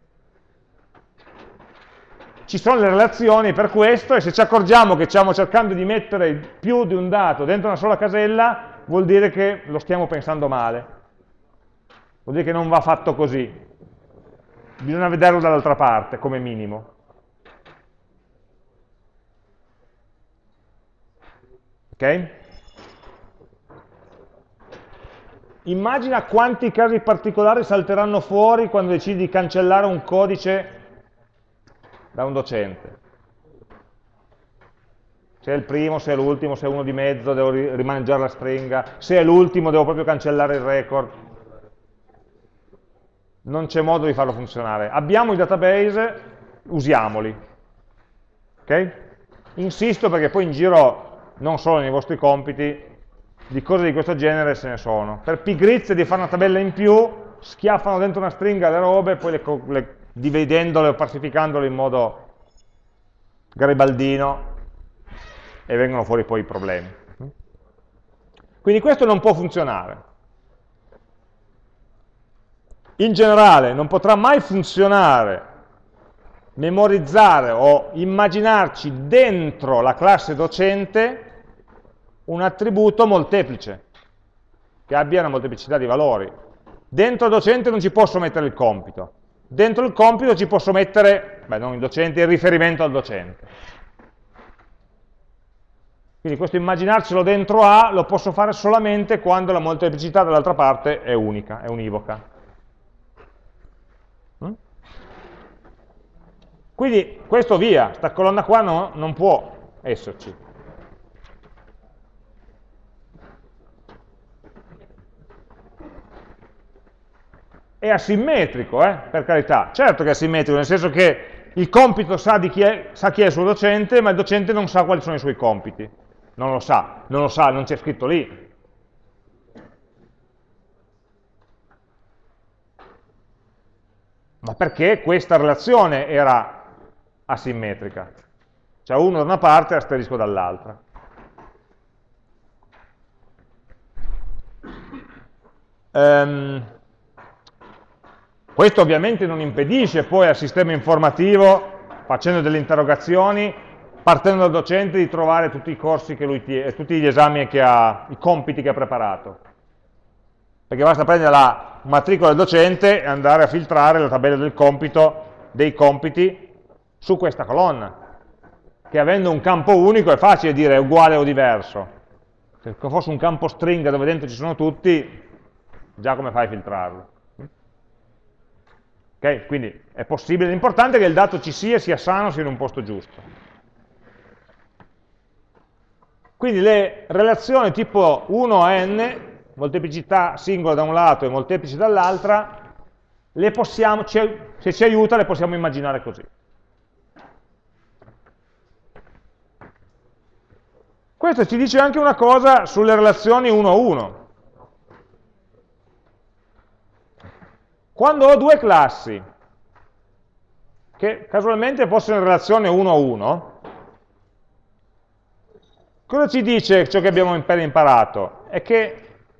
Ci sono le relazioni per questo, e se ci accorgiamo che stiamo cercando di mettere più di un dato dentro una sola casella, vuol dire che lo stiamo pensando male. Vuol dire che non va fatto così. Bisogna vederlo dall'altra parte, come minimo. Ok? Immagina quanti casi particolari salteranno fuori quando decidi di cancellare un codice da un docente. Se è il primo, se è l'ultimo, se è uno di mezzo, devo rimaneggiare la stringa, se è l'ultimo devo proprio cancellare il record. Non c'è modo di farlo funzionare. Abbiamo i database, usiamoli. Ok? Insisto perché poi in giro, non solo nei vostri compiti, di cose di questo genere se ne sono. Per pigrizia di fare una tabella in più, schiaffano dentro una stringa le robe, e poi le, le, dividendole o parsificandole in modo garibaldino, e vengono fuori poi i problemi. Quindi questo non può funzionare. In generale non potrà mai funzionare memorizzare o immaginarci dentro la classe docente un attributo molteplice, che abbia una molteplicità di valori. Dentro il docente non ci posso mettere il compito, dentro il compito ci posso mettere, beh non il docente, il riferimento al docente. Quindi questo immaginarcelo dentro A lo posso fare solamente quando la molteplicità dall'altra parte è unica, è univoca. Quindi questo via, sta colonna qua no, non può esserci. È asimmetrico, eh, per carità. Certo che è asimmetrico, nel senso che il compito sa, di chi è, sa chi è il suo docente, ma il docente non sa quali sono i suoi compiti. Non lo sa, non lo sa, non c'è scritto lì. Ma perché questa relazione era asimmetrica? Cioè uno da una parte e asterisco dall'altra. Um, questo ovviamente non impedisce poi al sistema informativo, facendo delle interrogazioni, partendo dal docente, di trovare tutti i corsi che lui tiene, tutti gli esami che ha, i compiti che ha preparato. Perché basta prendere la matricola del docente e andare a filtrare la tabella del compito, dei compiti, su questa colonna, che avendo un campo unico è facile dire uguale o diverso. Se fosse un campo stringa dove dentro ci sono tutti, già come fai a filtrarlo? Ok? Quindi è possibile, l'importante è che il dato ci sia, sia sano, sia in un posto giusto. Quindi le relazioni tipo uno a n, molteplicità singola da un lato e molteplici dall'altra, le possiamo, se ci aiuta, le possiamo immaginare così. Questo ci dice anche una cosa sulle relazioni uno a uno. Quando ho due classi, che casualmente fossero in relazione uno a uno, cosa ci dice ciò che abbiamo appena imparato? È che,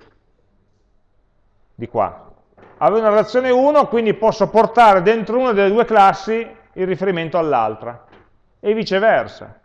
di qua, avevo una relazione uno, quindi posso portare dentro una delle due classi il riferimento all'altra, e viceversa.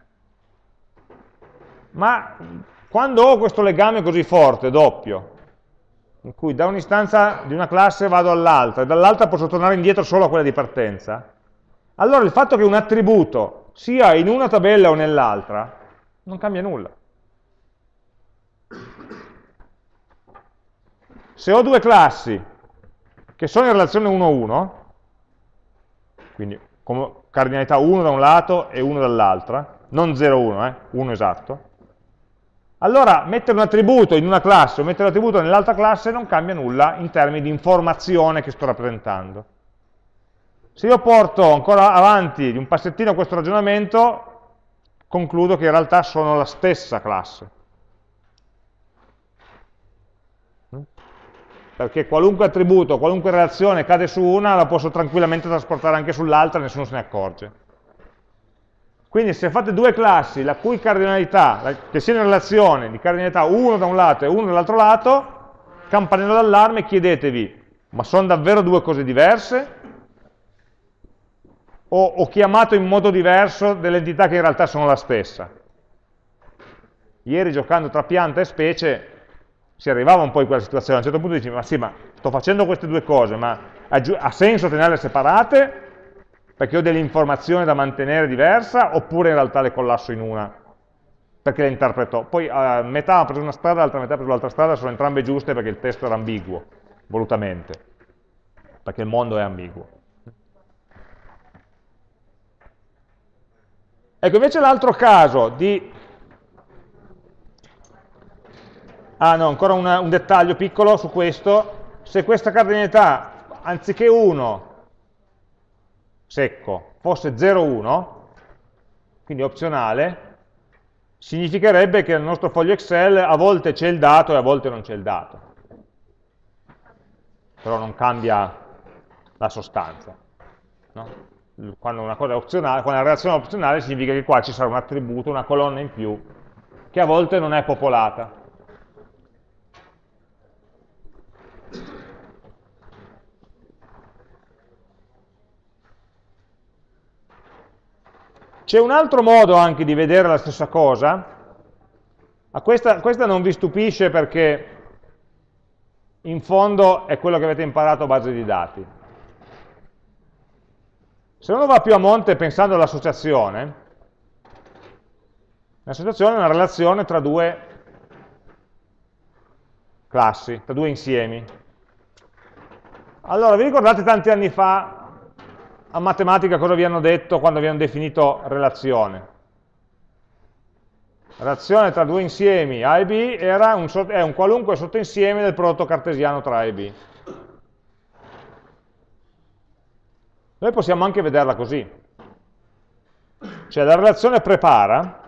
Ma quando ho questo legame così forte, doppio, in cui da un'istanza di una classe vado all'altra, e dall'altra posso tornare indietro solo a quella di partenza, allora il fatto che un attributo sia in una tabella o nell'altra non cambia nulla. se ho due classi che sono in relazione uno uno, quindi come cardinalità uno da un lato e uno dall'altra, non zero uno, eh, uno esatto, allora mettere un attributo in una classe o mettere un attributo nell'altra classe non cambia nulla in termini di informazione che sto rappresentando. Se io porto ancora avanti di un passettino questo ragionamento, concludo che in realtà sono la stessa classe. Perché qualunque attributo, qualunque relazione cade su una, la posso tranquillamente trasportare anche sull'altra e nessuno se ne accorge. Quindi se fate due classi la cui cardinalità, che siano in relazione di cardinalità uno da un lato e uno dall'altro lato, campanello d'allarme, chiedetevi, ma sono davvero due cose diverse? O ho chiamato in modo diverso delle entità che in realtà sono la stessa? Ieri giocando tra pianta e specie si arrivava un po' in quella situazione, a un certo punto dici, ma sì, ma sto facendo queste due cose, ma ha senso tenerle separate? Perché ho delle informazioni da mantenere diversa, oppure in realtà le collasso in una, perché le interpreto. Poi uh, metà ha preso una strada, l'altra metà ha preso l'altra strada, sono entrambe giuste perché il testo era ambiguo, volutamente, perché il mondo è ambiguo. Ecco, invece l'altro caso di... Ah no, ancora una, un dettaglio piccolo su questo, se questa cardinalità, anziché uno, secco, fosse zero uno, quindi opzionale, significherebbe che nel nostro foglio Excel a volte c'è il dato e a volte non c'è il dato. Però non cambia la sostanza. No? Quando una cosa è opzionale, quando la relazione è opzionale significa che qua ci sarà un attributo, una colonna in più, che a volte non è popolata. C'è un altro modo anche di vedere la stessa cosa, a questa, questa non vi stupisce perché in fondo è quello che avete imparato a base di dati. Se uno va più a monte pensando all'associazione, l'associazione è una relazione tra due classi, tra due insiemi. Allora, vi ricordate tanti anni fa a matematica cosa vi hanno detto quando vi hanno definito relazione? Relazione tra due insiemi A e B era un, è un qualunque sottoinsieme del prodotto cartesiano tra A e B. Noi possiamo anche vederla così. Cioè la relazione prepara,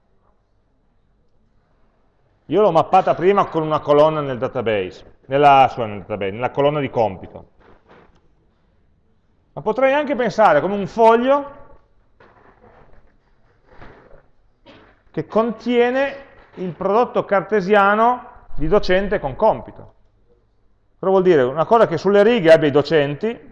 io l'ho mappata prima con una colonna nel database, nella, scusa, nel database, nella colonna di compito. Ma potrei anche pensare come un foglio che contiene il prodotto cartesiano di docente con compito. Cosa vuol dire? Una cosa che sulle righe abbia i docenti,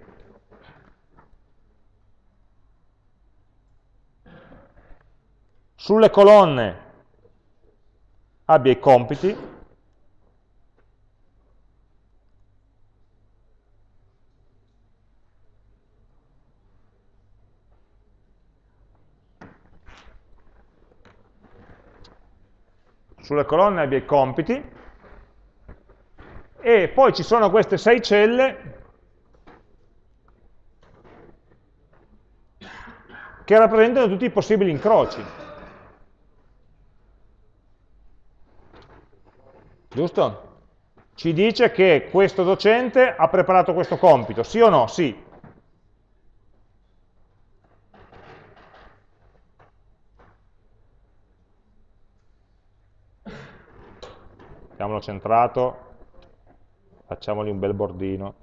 sulle colonne abbia i compiti, sulle colonne abbia i compiti, e poi ci sono queste sei celle che rappresentano tutti i possibili incroci. Giusto? Ci dice che questo docente ha preparato questo compito, sì o no? Sì. Mettiamolo centrato, facciamogli un bel bordino.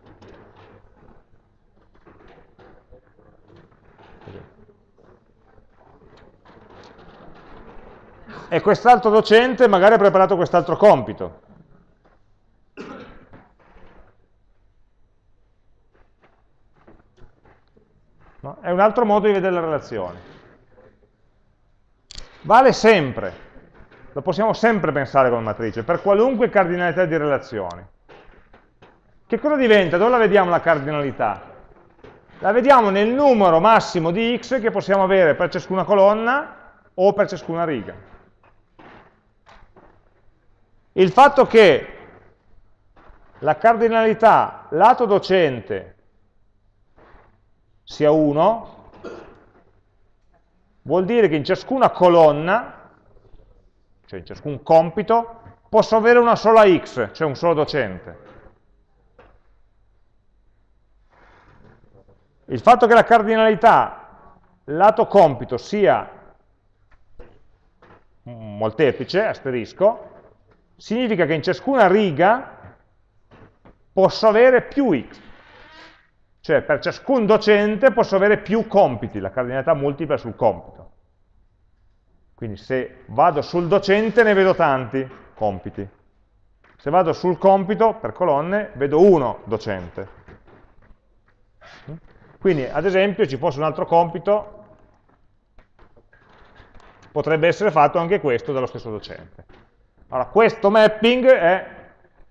E quest'altro docente magari ha preparato quest'altro compito. No? È un altro modo di vedere la relazione. Vale sempre, lo possiamo sempre pensare come matrice, per qualunque cardinalità di relazioni. Che cosa diventa? Dove la vediamo la cardinalità? La vediamo nel numero massimo di x che possiamo avere per ciascuna colonna o per ciascuna riga. Il fatto che la cardinalità lato docente sia uno, vuol dire che in ciascuna colonna, cioè in ciascun compito, posso avere una sola x, cioè un solo docente. Il fatto che la cardinalità lato compito sia molteplice, asterisco, significa che in ciascuna riga posso avere più x. Cioè per ciascun docente posso avere più compiti, la cardinalità multipla sul compito. Quindi se vado sul docente ne vedo tanti compiti. Se vado sul compito per colonne vedo uno docente. Quindi ad esempio ci fosse un altro compito, potrebbe essere fatto anche questo dallo stesso docente. Allora questo mapping è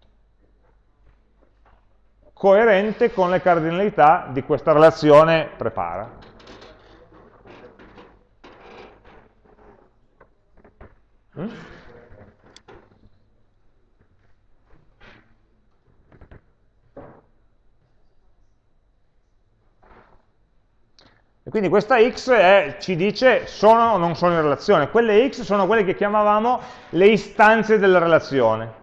coerente con le cardinalità di questa relazione prepara. Mm? E quindi questa x è, ci dice sono o non sono in relazione. Quelle x sono quelle che chiamavamo le istanze della relazione.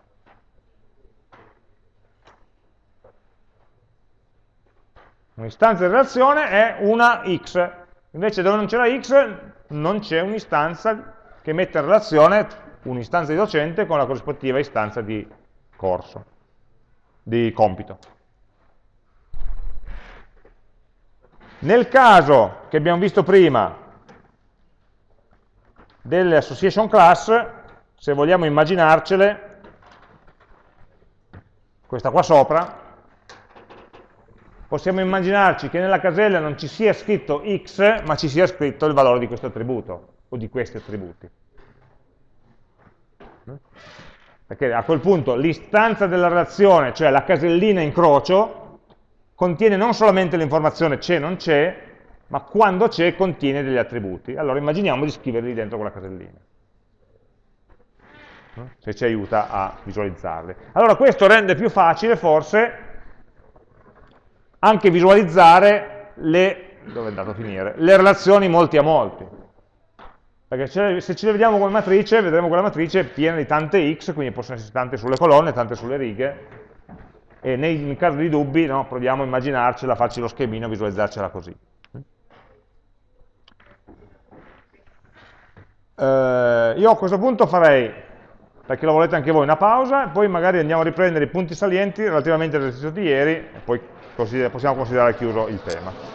Un'istanza di relazione è una x, invece dove non c'è la x non c'è un'istanza che mette in relazione un'istanza di docente con la corrispettiva istanza di corso, di compito. Nel caso che abbiamo visto prima delle association class, se vogliamo immaginarcele, questa qua sopra, possiamo immaginarci che nella casella non ci sia scritto x, ma ci sia scritto il valore di questo attributo, o di questi attributi. Perché a quel punto l'istanza della relazione, cioè la casellina incrocio, contiene non solamente l'informazione c'è o non c'è, ma quando c'è contiene degli attributi. Allora immaginiamo di scriverli dentro quella casellina, se ci aiuta a visualizzarli. Allora questo rende più facile forse anche visualizzare le, dove è andato a finire, le relazioni molti a molti. Perché se ce le vediamo come matrice, vedremo che la matrice è piena di tante x, quindi possono esserci tante sulle colonne, tante sulle righe, e nei, in caso di dubbi no, proviamo a immaginarcela, farci lo schemino, visualizzarcela così. Eh, io a questo punto farei, perché lo volete anche voi, una pausa, e poi magari andiamo a riprendere i punti salienti relativamente all'esercizio di ieri, e poi possiamo considerare chiuso il tema.